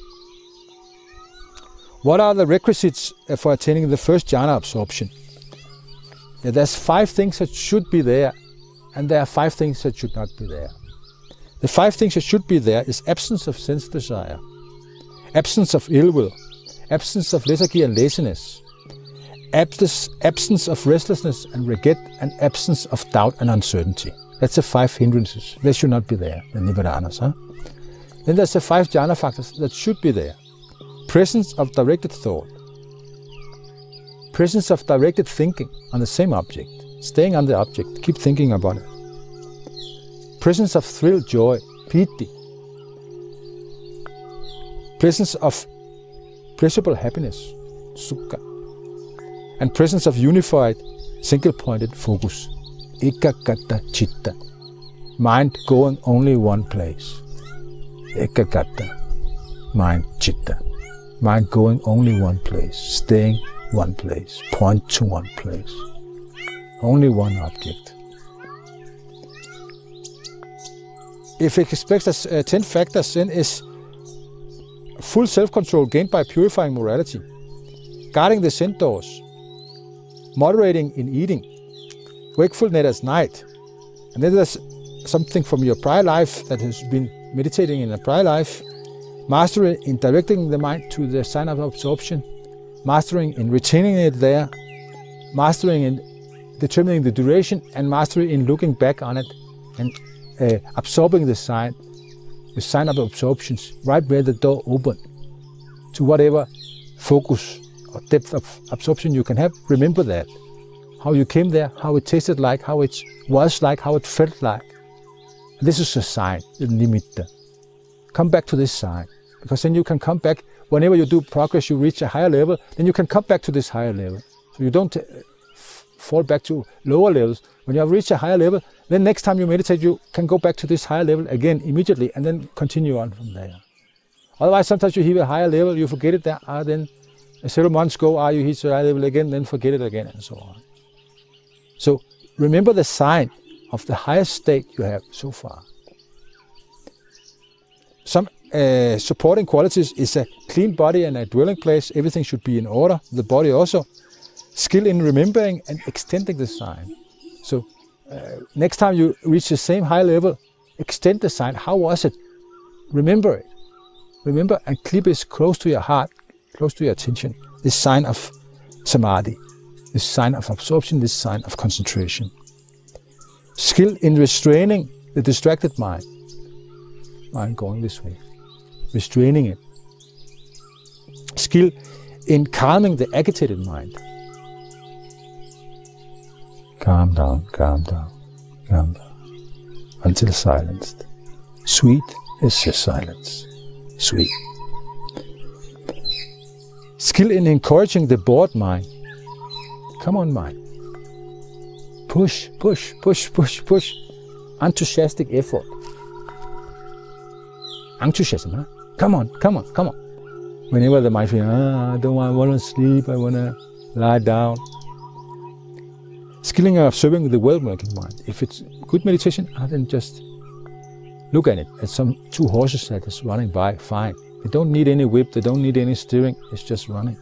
What are the requisites for attaining the first jhana, absorption? Yeah, there's 5 things that should be there, and there are 5 things that should not be there. The 5 things that should be there is absence of sense desire, absence of ill will, absence of lethargy and laziness, absence of restlessness and regret, and absence of doubt and uncertainty. That's the 5 hindrances. They should not be there, the nivadanas. Then there's the 5 jhana factors that should be there. Presence of directed thought, presence of directed thinking on the same object, staying on the object, keep thinking about it. Presence of thrill, joy, piti. Presence of pleasurable happiness, sukha. And presence of unified, single-pointed focus, ekagata chitta. Mind going only one place. Ekagata, mind, chitta. Mind going only one place, staying one place, point to one place. Only one object. If it expects as 10 factors, then is full self-control gained by purifying morality, guarding the scent doors, moderating in eating, wakefulness at night. And then there's something from your prior life that has been meditating in a prior life, mastery in directing the mind to the sign of absorption, mastering in retaining it there, mastering in determining the duration, and mastery in looking back on it and absorbing the sign of absorptions right where the door opened to whatever focus or depth of absorption you can have. Remember that. How you came there, how it tasted like, how it was like, how it felt like. And this is a sign, the nimitta. Come back to this sign, because then you can come back. Whenever you do progress, you reach a higher level, then you can come back to this higher level. So you don't fall back to lower levels. When you have reached a higher level, then next time you meditate, you can go back to this higher level again immediately, and then continue on from there. Otherwise, sometimes you hit a higher level, you forget it there, then several months go, you hit a higher level again, then forget it again, and so on. So remember the sign of the highest state you have so far. Some supporting qualities is a clean body and a dwelling place. Everything should be in order, the body also. Skill in remembering and extending the sign. So next time you reach the same high level, extend the sign. How was it? Remember it. Remember and keep it close to your heart, close to your attention. This sign of samadhi, this sign of absorption, this sign of concentration. Skill in restraining the distracted mind. Mind going this way. Restraining it. Skill in calming the agitated mind. Calm down, calm down, calm down, until silenced. Sweet is the silence. Sweet. Skill in encouraging the bored mind. Come on, mind. Push, push, push, push, push. Enthusiastic effort. Enthusiasm, huh? Come on, come on, come on. Whenever the mind feels, I don't want to sleep, I want to lie down. Skilling of observing the well-working mind. If it's good meditation, then just look at it. As some two horses that is running by, fine. They don't need any whip, they don't need any steering, it's just running.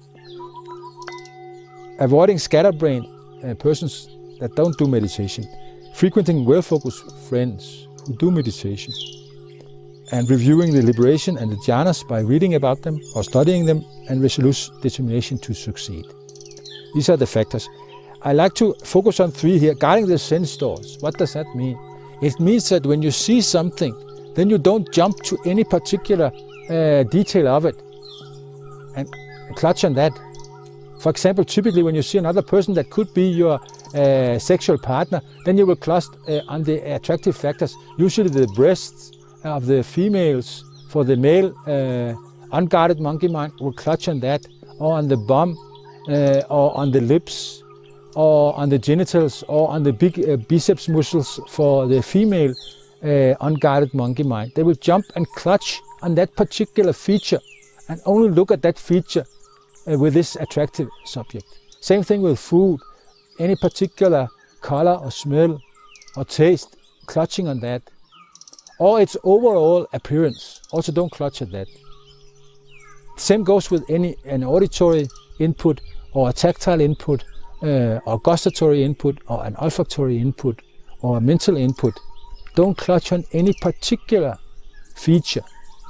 Avoiding scatterbrained persons that don't do meditation. Frequenting well-focused friends who do meditation. And reviewing the liberation and the jhanas by reading about them or studying them, and resolute determination to succeed. These are the factors. I like to focus on 3 here. Guarding the sense doors. What does that mean? It means that when you see something, then you don't jump to any particular detail of it and clutch on that. For example, typically when you see another person that could be your sexual partner, then you will clutch on the attractive factors, usually the breasts of the females. For the male, unguarded monkey mind will clutch on that, or on the bum, or on the lips, or on the genitals, or on the big biceps muscles for the female unguarded monkey mind. They will jump and clutch on that particular feature and only look at that feature with this attractive subject. Same thing with food. Any particular color or smell or taste, clutching on that. Or its overall appearance. Also don't clutch at that. Same goes with an auditory input or a tactile input, or gustatory input, or an olfactory input, or a mental input. Don't clutch on any particular feature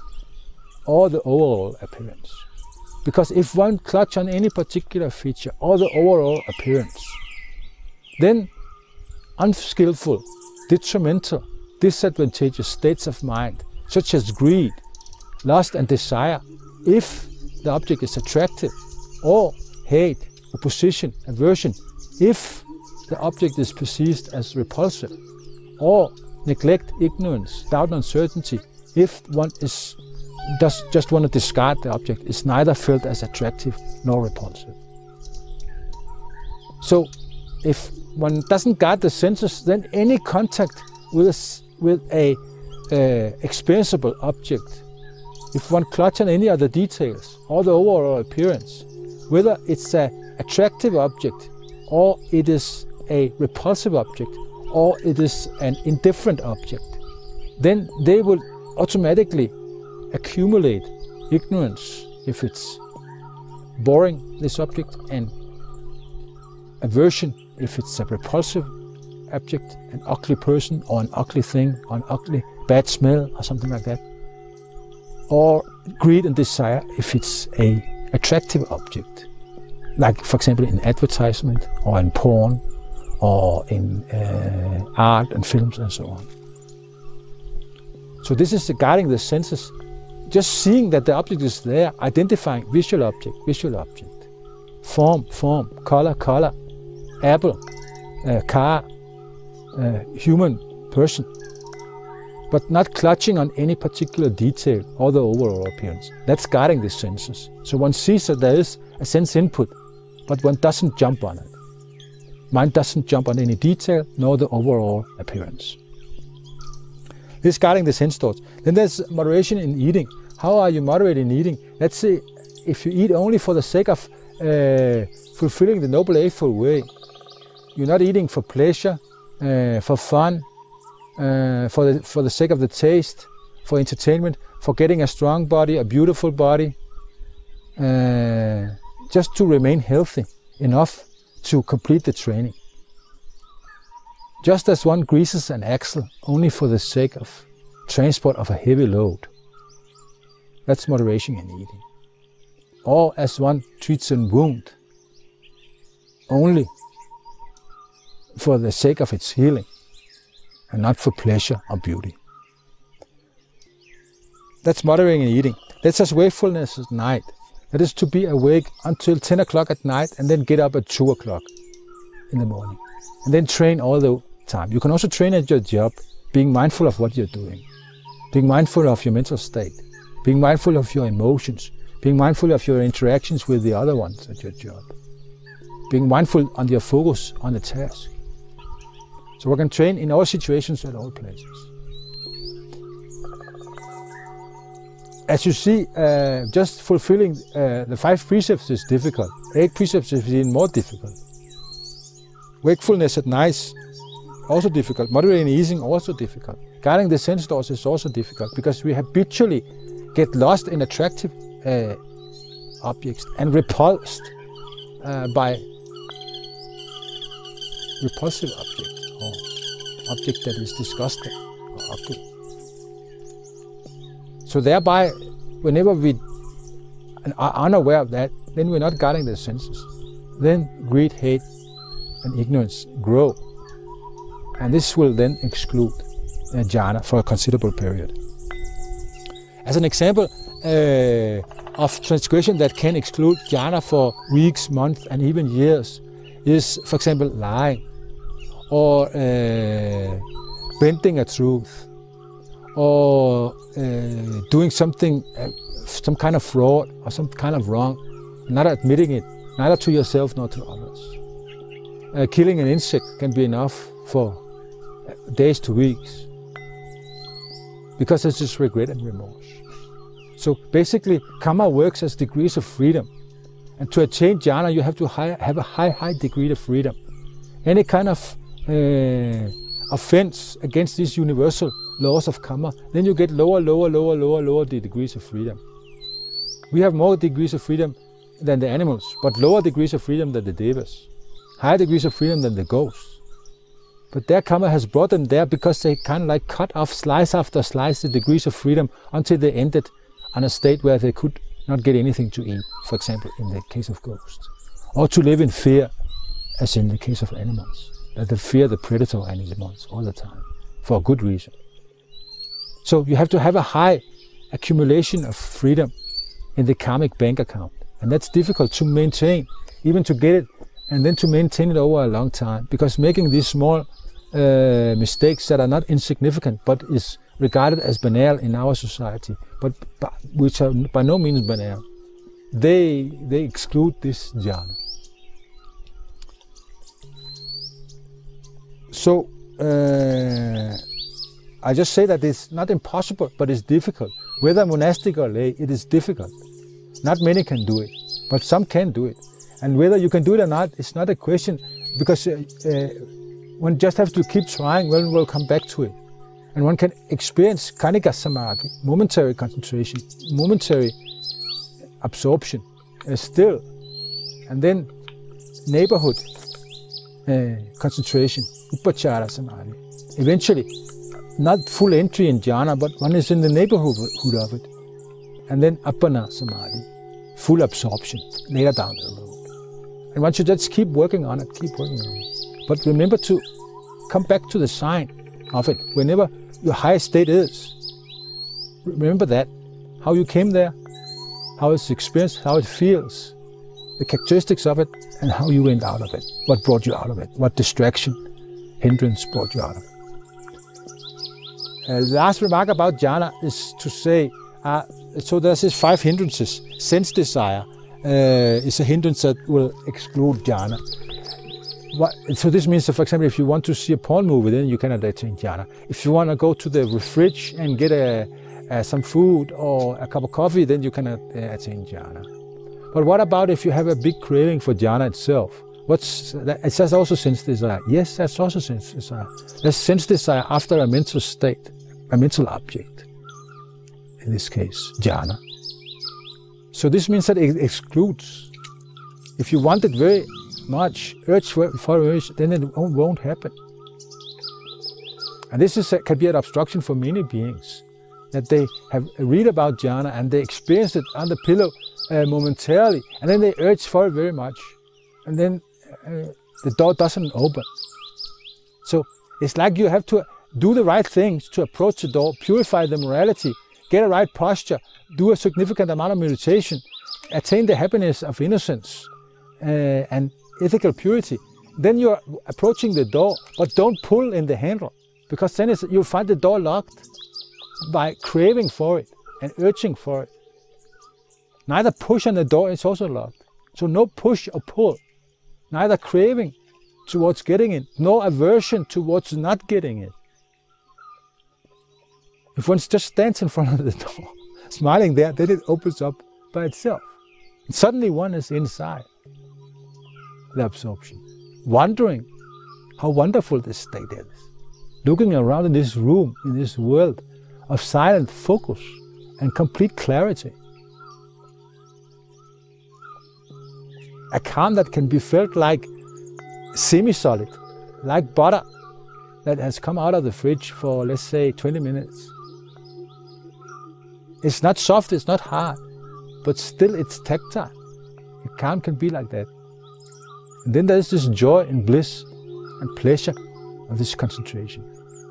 or the overall appearance. Because if one clutch on any particular feature or the overall appearance, then unskillful, detrimental, disadvantageous states of mind, such as greed, lust and desire, if the object is attractive, or hate, opposition, aversion, if the object is perceived as repulsive, or neglect, ignorance, doubt, uncertainty, if one just want to discard the object, is neither felt as attractive nor repulsive. So, if one doesn't guard the senses, then any contact with a experienceable object, if one clutches on any of the details or the overall appearance, whether it's an attractive object, or it is a repulsive object, or it is an indifferent object, then they will automatically accumulate ignorance if it's boring, this object, and aversion if it's a repulsive object, an ugly person, or an ugly thing, or an ugly bad smell, or something like that. Or greed and desire if it's an attractive object, like for example in advertisement, or in porn, or in art and films and so on. So this is guarding the senses, just seeing that the object is there, identifying visual object, form, color, apple, car, human, person, but not clutching on any particular detail or the overall appearance. That's guarding the senses. So one sees that there is a sense input, but one doesn't jump on it. Mind doesn't jump on any detail nor the overall appearance. This is guarding the sense thoughts. Then there's moderation in eating. How are you moderate in eating? Let's say if you eat only for the sake of fulfilling the Noble Eightfold Way, You're not eating for pleasure, for fun, for the sake of the taste, for entertainment, for getting a strong body, a beautiful body, just to remain healthy enough to complete the training. Just as one greases an axle only for the sake of transport of a heavy load. That's moderation in eating. Or as one treats a wound only for the sake of its healing and not for pleasure or beauty. That's moderating in eating. That's as wakefulness at night. That is to be awake until 10 o'clock at night and then get up at 2 o'clock in the morning. And then train all the time. You can also train at your job, being mindful of what you're doing, being mindful of your mental state, being mindful of your emotions, being mindful of your interactions with the other ones at your job, being mindful on your focus on the task. So we can train in all situations at all places. As you see, just fulfilling the 5 precepts is difficult. 8 precepts is even more difficult. Wakefulness at night, also difficult. Moderating eating, also difficult. Guarding the sense doors is also difficult because we habitually get lost in attractive objects and repulsed by repulsive objects or object that is disgusting or ugly. So thereby, whenever we are unaware of that, then we're not guarding the senses. Then greed, hate, and ignorance grow. And this will then exclude jhana for a considerable period. As an example of transgression that can exclude jhana for weeks, months, and even years is, for example, lying, or bending a truth, or doing something, some kind of fraud or some kind of wrong, not admitting it, neither to yourself nor to others. Killing an insect can be enough for days to weeks, because it's just regret and remorse. So basically, karma works as degrees of freedom. And to attain jhana, you have to have a high degree of freedom. Any kind of offense against these universal laws of karma, then you get lower the degrees of freedom. We have more degrees of freedom than the animals, but lower degrees of freedom than the devas. Higher degrees of freedom than the ghosts. But their karma has brought them there because they kind of like cut off slice after slice the degrees of freedom until they ended on a state where they could not get anything to eat, for example, in the case of ghosts. Or to live in fear, as in the case of animals. That they fear the predator animals all the time, for a good reason. So you have to have a high accumulation of freedom in the karmic bank account. And that's difficult to maintain, even to get it, and then to maintain it over a long time. Because making these small mistakes that are not insignificant, but is regarded as banal in our society, but which are by no means banal, they exclude this jhana. So I just say that it's not impossible, but it's difficult. Whether monastic or lay, it is difficult. Not many can do it, but some can do it. And whether you can do it or not, it's not a question, because one just has to keep trying, one will come back to it. And one can experience kanika samadhi, momentary concentration, momentary absorption, still. And then neighborhood concentration, upachara samadhi. Eventually, not full entry in jhana, but one is in the neighborhood of it. And then appana samadhi, full absorption, later down the road. And one should just keep working on it, keep working on it. But remember to come back to the sign of it, whenever your highest state is. Remember that, how you came there, how it's experienced, how it feels, the characteristics of it, and how you went out of it, what brought you out of it, what distraction, hindrance brought you out of it. The last remark about jhana is to say, so there's these 5 hindrances. Sense desire is a hindrance that will exclude jhana. So this means that, for example, if you want to see a porn movie, then you cannot attain jhana. If you want to go to the Refuge and get some food or a cup of coffee, then you cannot attain jhana. But what about if you have a big craving for jhana itself? What's that? It says also sense desire. Yes, that's also sense desire. There's sense desire after a mental state, a mental object. In this case, jhana. So this means that it excludes. If you want it very much, urge for it, then it won't happen. And this can be an obstruction for many beings, that they have read about jhana and they experience it on the pillow momentarily, and then they urge for it very much, and then the door doesn't open. So it's like you have to do the right things to approach the door, purify the morality, get a right posture, do a significant amount of meditation, attain the happiness of innocence and ethical purity. Then you're approaching the door, but don't pull in the handle, because then you'll find the door locked by craving for it and urging for it. Neither push on the door, it's also locked. So no push or pull, neither craving towards getting it, no aversion towards not getting it. If one just stands in front of the door, smiling there, then it opens up by itself. And suddenly one is inside the absorption, wondering how wonderful this state is. Looking around in this room, in this world of silent focus and complete clarity. A calm that can be felt like semi-solid, like butter that has come out of the fridge for, let's say, 20 minutes. It's not soft, it's not hard, but still it's tactile. A calm can be like that. And then there's this joy and bliss and pleasure of this concentration.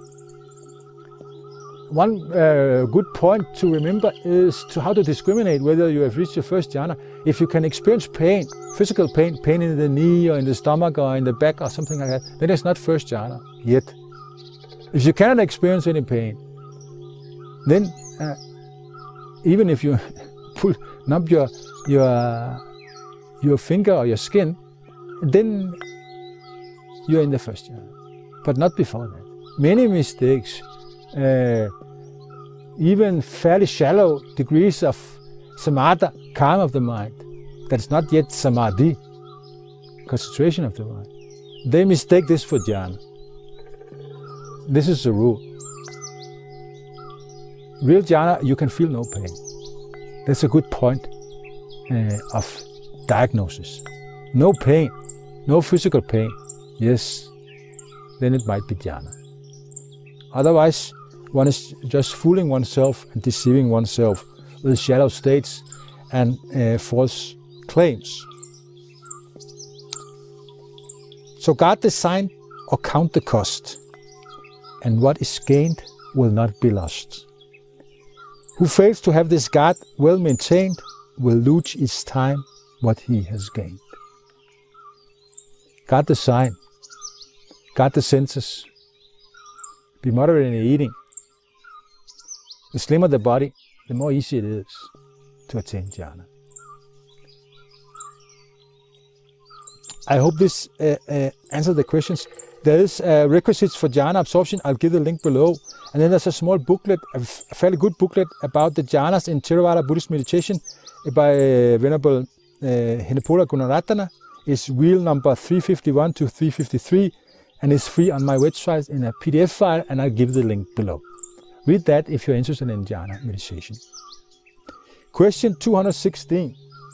One good point to remember is how to discriminate whether you have reached your first jhana. If you can experience pain, physical pain, pain in the knee or in the stomach or in the back or something like that, then it's not first jhana yet. If you cannot experience any pain, then even if you numb your finger or your skin, then you're in the first jhana, but not before that. Many mistakes, even fairly shallow degrees of samatha, calm of the mind, that's not yet samadhi, concentration of the mind, they mistake this for jhana. This is the rule. Real jhana, you can feel no pain. That's a good point of diagnosis. No pain, no physical pain. Yes, then it might be jhana. Otherwise, one is just fooling oneself and deceiving oneself with shallow states and false claims. So guard the sign or count the cost, and what is gained will not be lost. Who fails to have this guard well maintained will lose each time what he has gained. Guard the sign, guard the senses, be moderate in eating. The slimmer the body, the more easy it is to attain jhana. I hope this answers the questions. There is requisites for jhana absorption. I'll give the link below. And then there's a small booklet, a fairly good booklet about the jhanas in Theravada Buddhist meditation by Venerable Henepola Gunaratana. It's wheel number 351 to 353 and it's free on my website in a PDF file, and I'll give the link below. Read that if you're interested in jhana meditation. Question 216.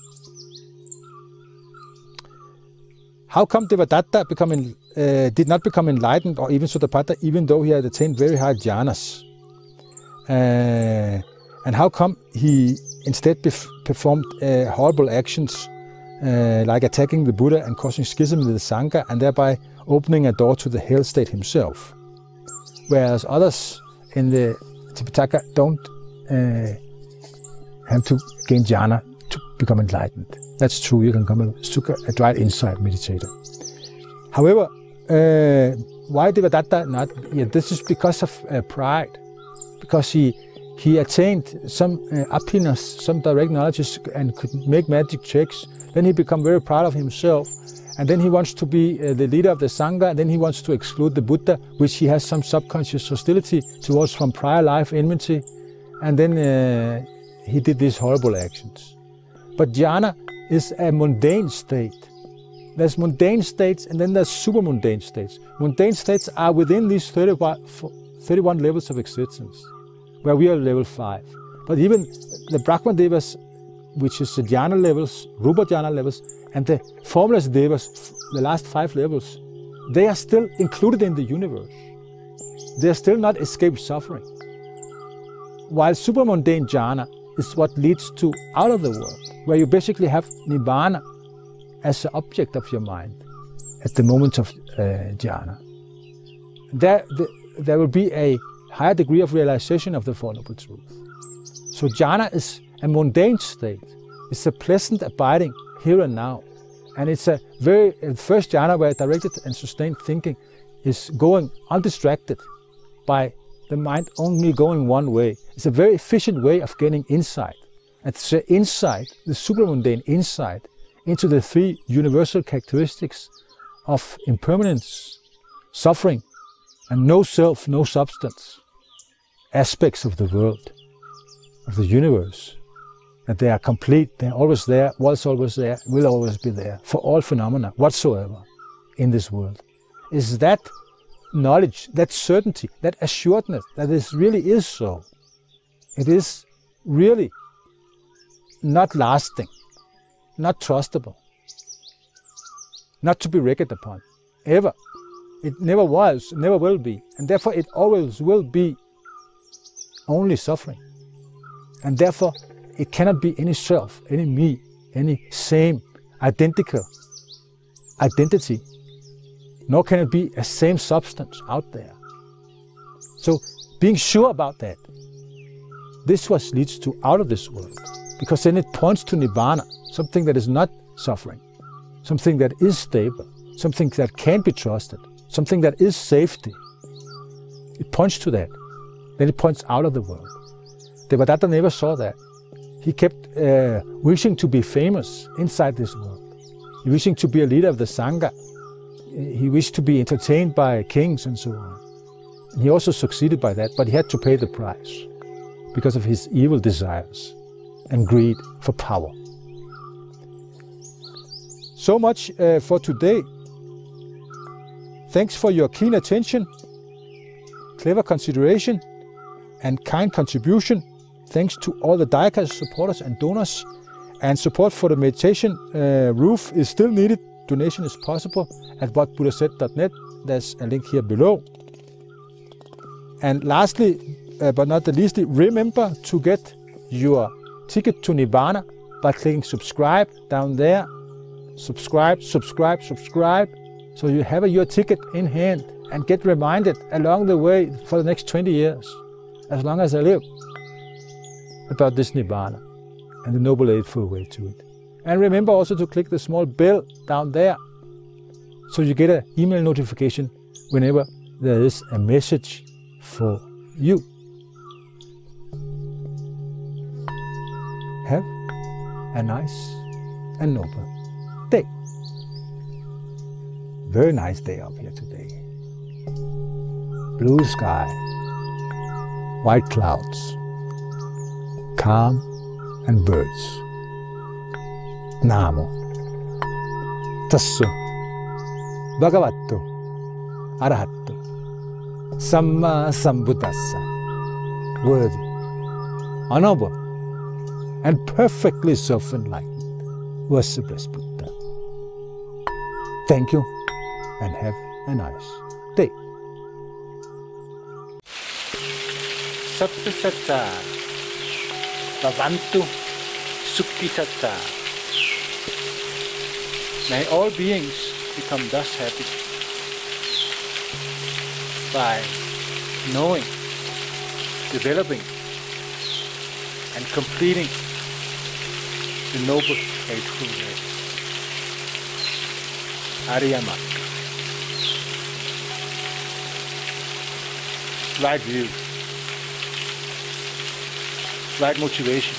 How come Devadatta did not become enlightened or even Sotapanna, even though he had attained very high jhanas? And how come he instead performed horrible actions like attacking the Buddha and causing schism in the Sangha, and thereby opening a door to the hell state himself? Whereas others in the Tipitaka don't have to gain jhana to become enlightened. That's true, you can become a right insight meditator. However, why Devadatta not? Yeah, this is because of pride, because he attained some happiness, some direct knowledge, and could make magic tricks. Then he become very proud of himself, and then he wants to be the leader of the Sangha, and then he wants to exclude the Buddha, which he has some subconscious hostility towards from prior life enmity, and then he did these horrible actions. But jhana is a mundane state. There's mundane states and then there's super mundane states. Mundane states are within these 31 levels of existence, where we are level 5. But even the Brahma-devas, which is the Jhāna levels, Rupa Jhāna levels, and the formless devas, the last 5 levels, they are still included in the universe. They are still not escaped suffering. While supermundane jhana is what leads to out of the world, where you basically have nibbana as the object of your mind at the moment of jhana. There will be a higher degree of realization of the Four Noble Truths. So jhana is a mundane state. It's a pleasant abiding here and now. And it's a very first jhana where directed and sustained thinking is going undistracted by the mind only going one way. It's a very efficient way of gaining insight. It's the insight, the supramundane insight into the 3 universal characteristics of impermanence, suffering, and no self, no substance, aspects of the world, of the universe. That they are complete, they're always there, was always there, will always be there, for all phenomena whatsoever in this world. Is that knowledge, that certainty, that assuredness that this really is so. It is really not lasting, not trustable, not to be reckoned upon, ever. It never was, never will be, and therefore it always will be only suffering. And therefore it cannot be any self, any me, any same, identical identity, nor can it be a same substance out there. So being sure about that, this what leads to out of this world, because then it points to nibbana, something that is not suffering, something that is stable, something that can be trusted, something that is safety. It points to that. Then it points out of the world. Devadatta never saw that. He kept wishing to be famous inside this world. He wishing to be a leader of the Sangha. He wished to be entertained by kings and so on. And he also succeeded by that, but he had to pay the price because of his evil desires and greed for power. So much for today. Thanks for your keen attention, clever consideration, and kind contribution. Thanks to all the Dayakas, supporters and donors. And support for the meditation roof is still needed. Donation is possible at whatbuddhasaid.net. There's a link here below. And lastly, but not the least, remember to get your ticket to Nibbana by clicking subscribe down there. Subscribe, subscribe, subscribe. So you have your ticket in hand and get reminded along the way for the next 20 years, as long as I live, about this Nibbana and the Noble Eightfold Way to it. And remember also to click the small bell down there so you get an email notification whenever there is a message for you. Have a nice and noble day. Very nice day up here today. Blue sky, white clouds, calm and birds. Namo Tasso Bhagavato Arahato Samma Sambuddhassa. Worthy, honorable, and perfectly self-enlightened was the blessed Buddha. Thank you and have a nice day. Sattva Bhavantu Sukhitatta. May all beings become thus happy by knowing, developing, and completing the Noble Eightfold Way. Ariyamaka. Right view, right motivation,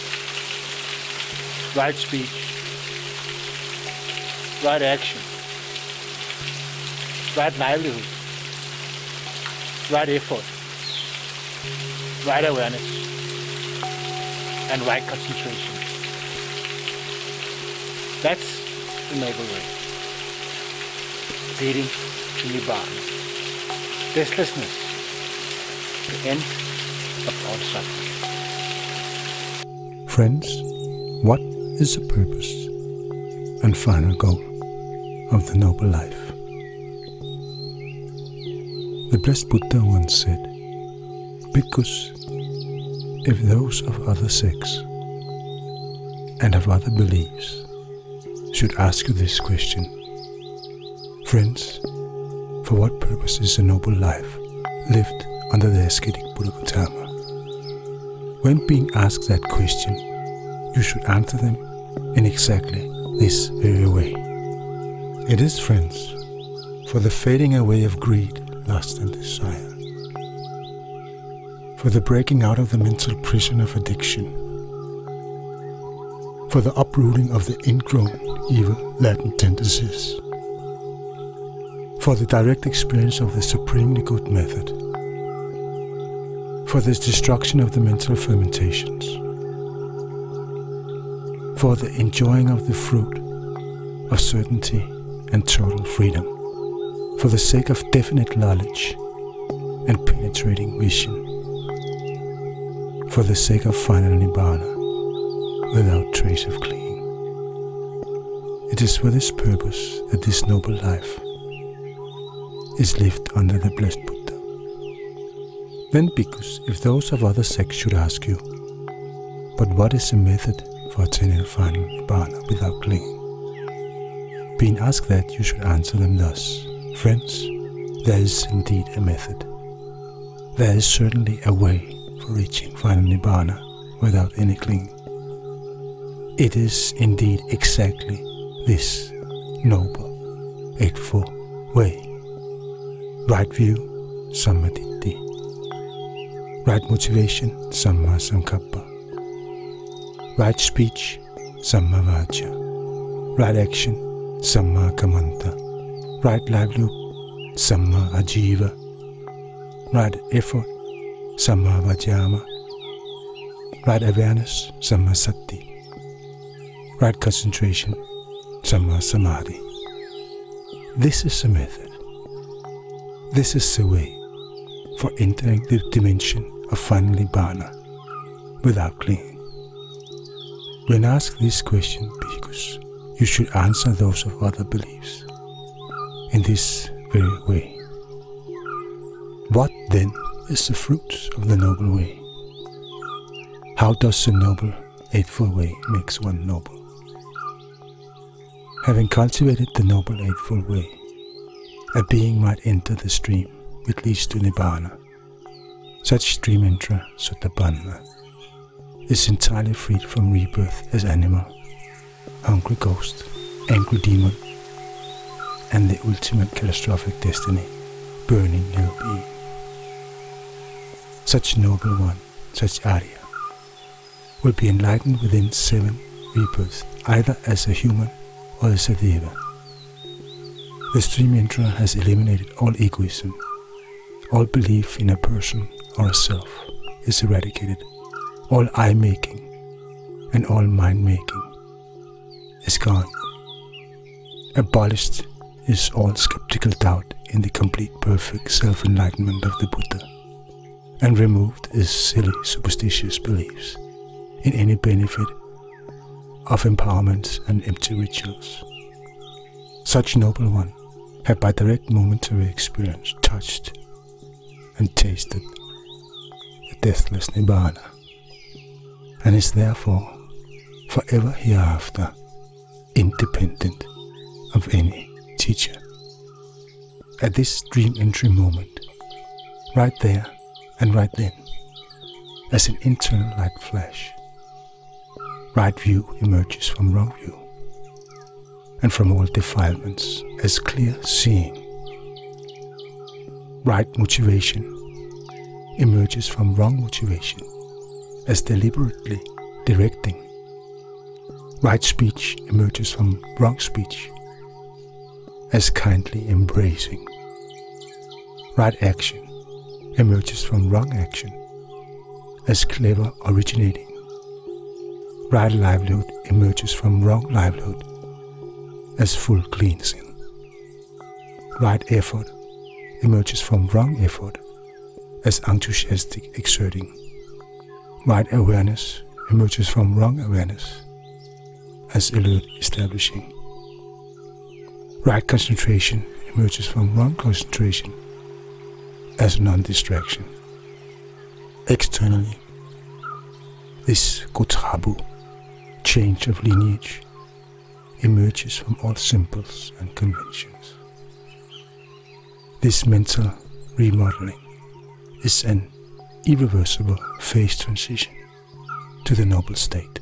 right speech, right action, right livelihood, right effort, right awareness, and right concentration. That's the Noble Way. leading to Nibbana, deathlessness, the end of all suffering. Friends, what is the purpose and final goal of the noble life? The blessed Buddha once said, Bhikkhus, if those of other sects and of other beliefs should ask you this question, friends, for what purpose is a noble life lived under the ascetic Buddhist Dhamma? When being asked that question, you should answer them in exactly this very way. It is, friends, for the fading away of greed, lust and desire, for the breaking out of the mental prison of addiction, for the uprooting of the ingrown evil latent tendencies, for the direct experience of the supremely good method, for the destruction of the mental fermentations, for the enjoying of the fruit of certainty and total freedom, for the sake of definite knowledge and penetrating vision, for the sake of final Nibbana without trace of clinging. It is for this purpose that this noble life is lived under the blessed Buddha. Then, bhikkhus, if those of other sects should ask you, but what is the method for attaining final Nibbana without clinging? Being asked that, you should answer them thus, friends, there is indeed a method. There is certainly a way for reaching final Nibbana without any clinging. It is indeed exactly this noble, eightfold way. Right view, Sammaditthi. Right motivation, Samma Sankappa. Right speech, Samma Vaca. Right action, Samma Kamanta. Right livelihood, Samma Ajiva. Right effort, Samma Vajjhāma. Right awareness, Samma Sati. Right concentration, Samma Samadhi. This is the method. This is the way for entering the dimension of final Nibbana without clinging. When asked this question, bhikkhus, you should answer those of other beliefs in this very way. What then is the fruit of the noble way? How does the noble eightfold way makes one noble? Having cultivated the noble eightfold way, a being might enter the stream which leads to Nibbana. Such stream enterer, Sotapanna, is entirely freed from rebirth as animal, hungry ghost, angry demon, and the ultimate catastrophic destiny, burning hell being. Such noble one, such Arya, will be enlightened within 7 rebirths, either as a human or as a Deva. The stream enterer has eliminated all egoism. All belief in a person or a self is eradicated. All I-making and all mind-making is gone. Abolished is all skeptical doubt in the complete perfect self-enlightenment of the Buddha, and removed is silly superstitious beliefs in any benefit of empowerments and empty rituals. Such noble one have by direct momentary experience touched and tasted the deathless Nibbana, and is therefore forever hereafter independent of any teacher. At this dream entry moment, right there and right then, as an internal light flash, right view emerges from wrong view, and from all defilements as clear seeing. Right motivation emerges from wrong motivation as deliberately directing. Right speech emerges from wrong speech as kindly embracing. Right action emerges from wrong action as clever originating. Right livelihood emerges from wrong livelihood as full cleansing. Right effort emerges from wrong effort as enthusiastic exerting. Right awareness emerges from wrong awareness as alert establishing. Right concentration emerges from wrong concentration as non-distraction. Externally, this Gotrabu, change of lineage, emerges from all symbols and conventions. This mental remodeling is an irreversible phase transition to the noble state.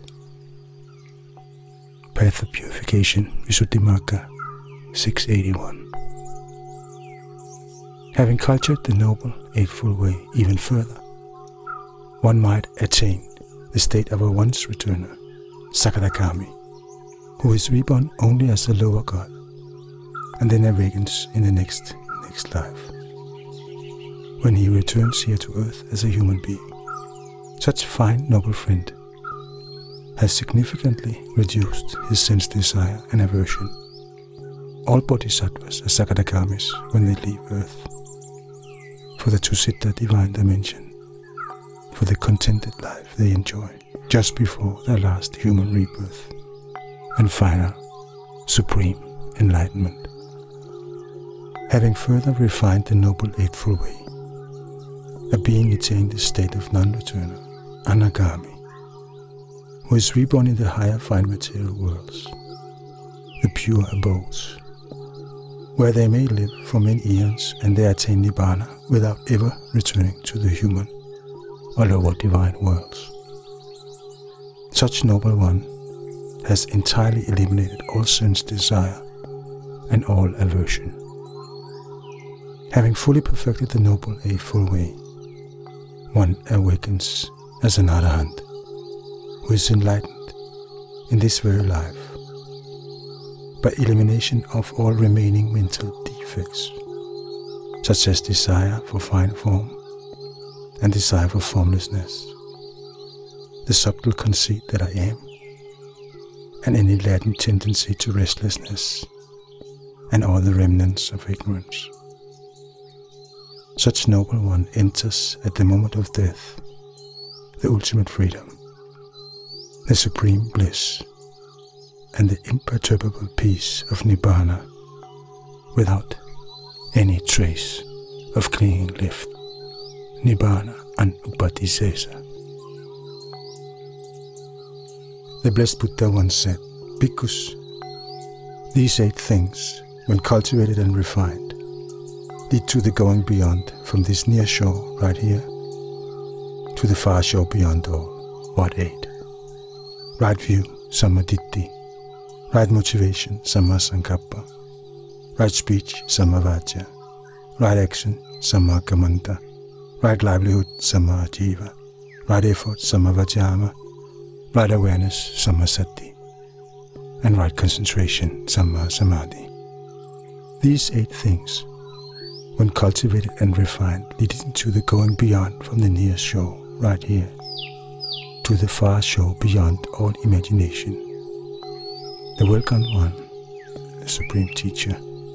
Path of Purification, Visuddhimagga 681. Having cultured the Noble Eightfold Way even further, one might attain the state of a once returner, Sakadagami, who is reborn only as a lower god, and then awakens in the next life, when he returns here to earth as a human being. Such fine noble friend has significantly reduced his sense desire and aversion. All bodhisattvas are Sakadagamis when they leave earth, for the Tusiddha divine dimension, for the contented life they enjoy just before their last human rebirth, and final, supreme enlightenment. Having further refined the Noble Eightfold Way, a being attained the state of non-returner, Anagami, who is reborn in the higher fine material worlds, the pure abodes, where they may live for many eons and they attain Nibbana without ever returning to the human or lower divine worlds. Such noble one has entirely eliminated all sense desire and all aversion. Having fully perfected the Noble Eightfold Way, one awakens as an Arahant, who is enlightened in this very life by elimination of all remaining mental defects, such as desire for fine form and desire for formlessness, the subtle conceit that I am, and any latent tendency to restlessness, and all the remnants of ignorance. Such noble one enters at the moment of death the ultimate freedom, the supreme bliss, and the imperturbable peace of Nibbana without any trace of clinging left. Nibbana anupadisesa. The blessed Buddha once said, Bhikkhus, these 8 things, when cultivated and refined, lead to the going beyond from this near shore right here to the far shore beyond all. What 8? Right view, Samadhitti. Right motivation, Sammasankappa. Right speech, Sammavajja. Right action, Sammakamanta. Right livelihood, Sammajiva. Right effort, Sammavajjama. Right awareness, Sammasati. And right concentration, Sammasamadhi. These 8 things, when cultivated and refined, leading to the going beyond from the near shore, right here, to the far shore beyond all imagination. The Welcome One, the Supreme Teacher,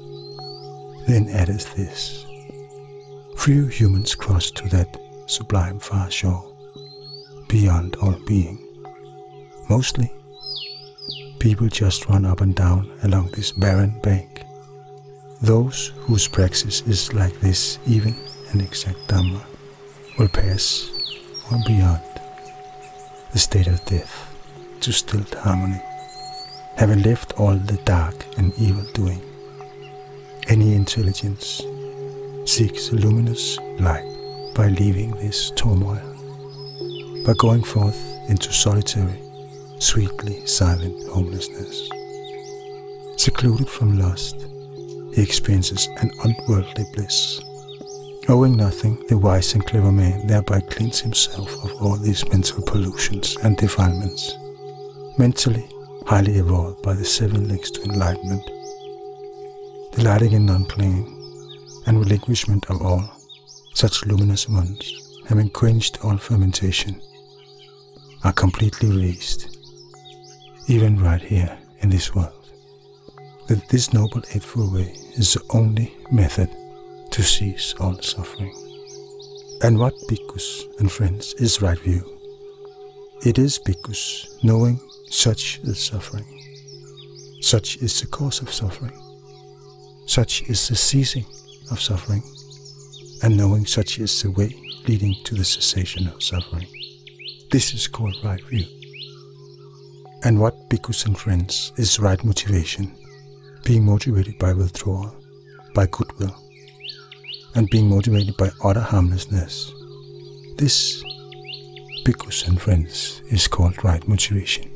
then addeth this: few humans cross to that sublime far shore, beyond all being. Mostly, people just run up and down along this barren bank. Those whose praxis is like this, even an exact Dhamma, will pass on beyond the state of death to stilled harmony, having left all the dark and evil doing. Any intelligence seeks a luminous light by leaving this turmoil, by going forth into solitary, sweetly silent homelessness. Secluded from lust, he experiences an unworldly bliss. Owing nothing, the wise and clever man thereby cleans himself of all these mental pollutions and defilements, mentally highly evolved by the 7 links to enlightenment, delighting in non-clinging and relinquishment of all. Such luminous ones, having quenched all fermentation, are completely released, even right here in this world, that this Noble Eightfold Way is the only method to cease all suffering. And what, bhikkhus and friends, is right view? It is, bhikkhus, knowing such is suffering. Such is the cause of suffering. Such is the ceasing of suffering. And knowing such is the way leading to the cessation of suffering. This is called right view. And what, bhikkhus and friends, is right motivation? Being motivated by withdrawal, by goodwill, and being motivated by utter harmlessness. This, bhikkhus and friends, is called right motivation.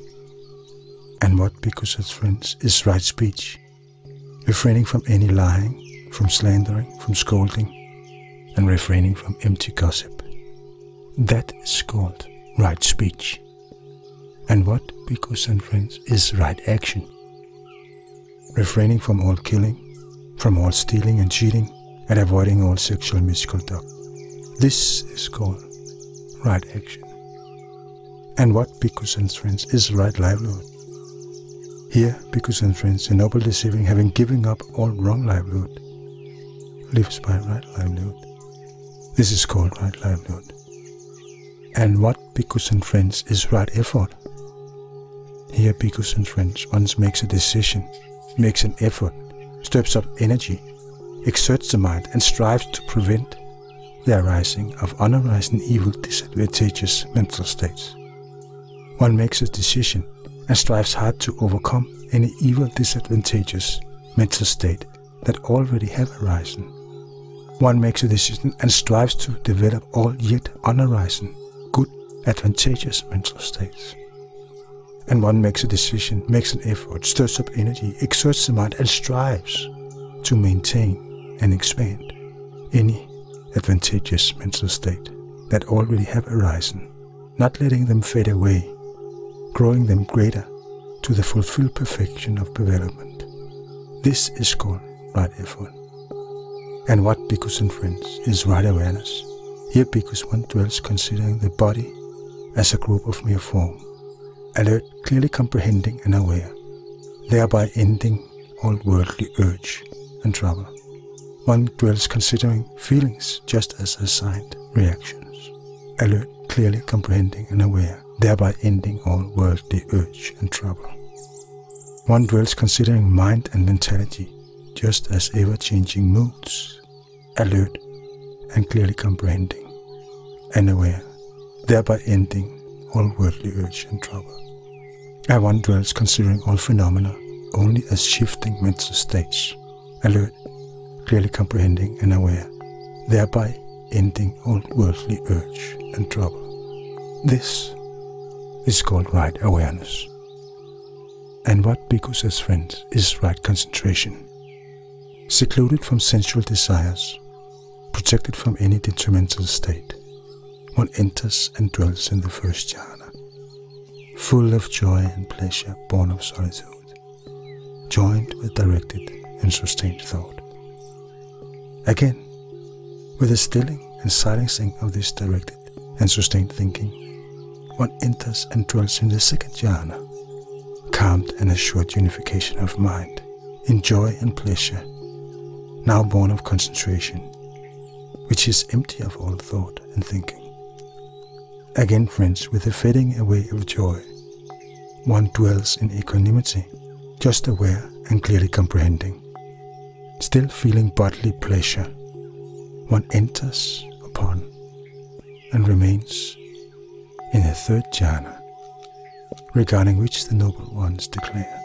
And what, bhikkhus and friends, is right speech? Refraining from any lying, from slandering, from scolding, and refraining from empty gossip. That is called right speech. And what, bhikkhus and friends, is right action? Refraining from all killing, from all stealing and cheating, and avoiding all sexual misconduct. This is called right action. And what, bhikkhus and friends, is right livelihood? Here, bhikkhus and friends, the noble deceiving, having given up all wrong livelihood, lives by right livelihood. This is called right livelihood. And what, bhikkhus and friends, is right effort? Here, bhikkhus and friends, one makes a decision, makes an effort, steps up energy, exerts the mind, and strives to prevent the arising of unarising evil, disadvantageous mental states. One makes a decision and strives hard to overcome any evil, disadvantageous mental state that already have arisen. One makes a decision and strives to develop all yet unarising, good, advantageous mental states. And one makes a decision, makes an effort, stirs up energy, exerts the mind, and strives to maintain and expand any advantageous mental state that already have arisen, not letting them fade away, growing them greater to the fulfilled perfection of development. This is called right effort. And what, bhikkhus and friends, is right awareness? Here, bhikkhus, one dwells considering the body as a group of mere form, alert, clearly comprehending and aware, thereby ending all worldly urge and trouble. One dwells considering feelings just as assigned reactions, alert, clearly comprehending and aware, thereby ending all worldly urge and trouble. One dwells considering mind and mentality just as ever-changing moods, alert and clearly comprehending and aware, thereby ending all worldly urge and trouble. And one dwells considering all phenomena only as shifting mental states, alert, clearly comprehending and aware, thereby ending all worldly urge and trouble. This is called right awareness. And what, bhikkhus as friends, is right concentration? Secluded from sensual desires, protected from any detrimental state, one enters and dwells in the first jhana, full of joy and pleasure born of solitude, joined with directed and sustained thought. Again, with the stilling and silencing of this directed and sustained thinking, one enters and dwells in the second jhana, calmed and assured unification of mind, in joy and pleasure, now born of concentration, which is empty of all thought and thinking. Again, friends, with the fading away of joy, one dwells in equanimity, just aware and clearly comprehending. Still feeling bodily pleasure, one enters upon and remains in the third jhana, regarding which the noble ones declare,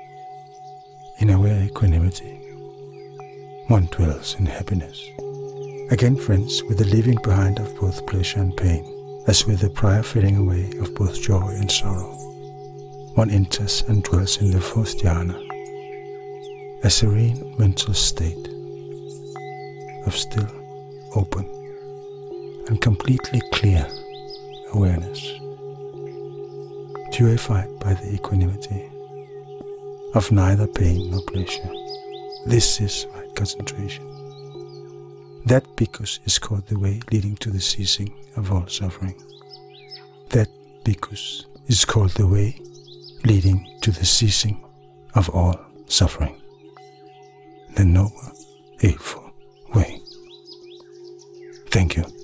in aware equanimity, one dwells in happiness. Again, friends, with the leaving behind of both pleasure and pain, as with the prior fading away of both joy and sorrow, one enters and dwells in the fourth jhana, a serene mental state of still, open, and completely clear awareness, purified by the equanimity of neither pain nor pleasure. This is right concentration. That, bhikkhus, is called the way leading to the ceasing of all suffering. That, bhikkhus, is called the way leading to the ceasing of all suffering. the Noble Eightfold Way. Thank you.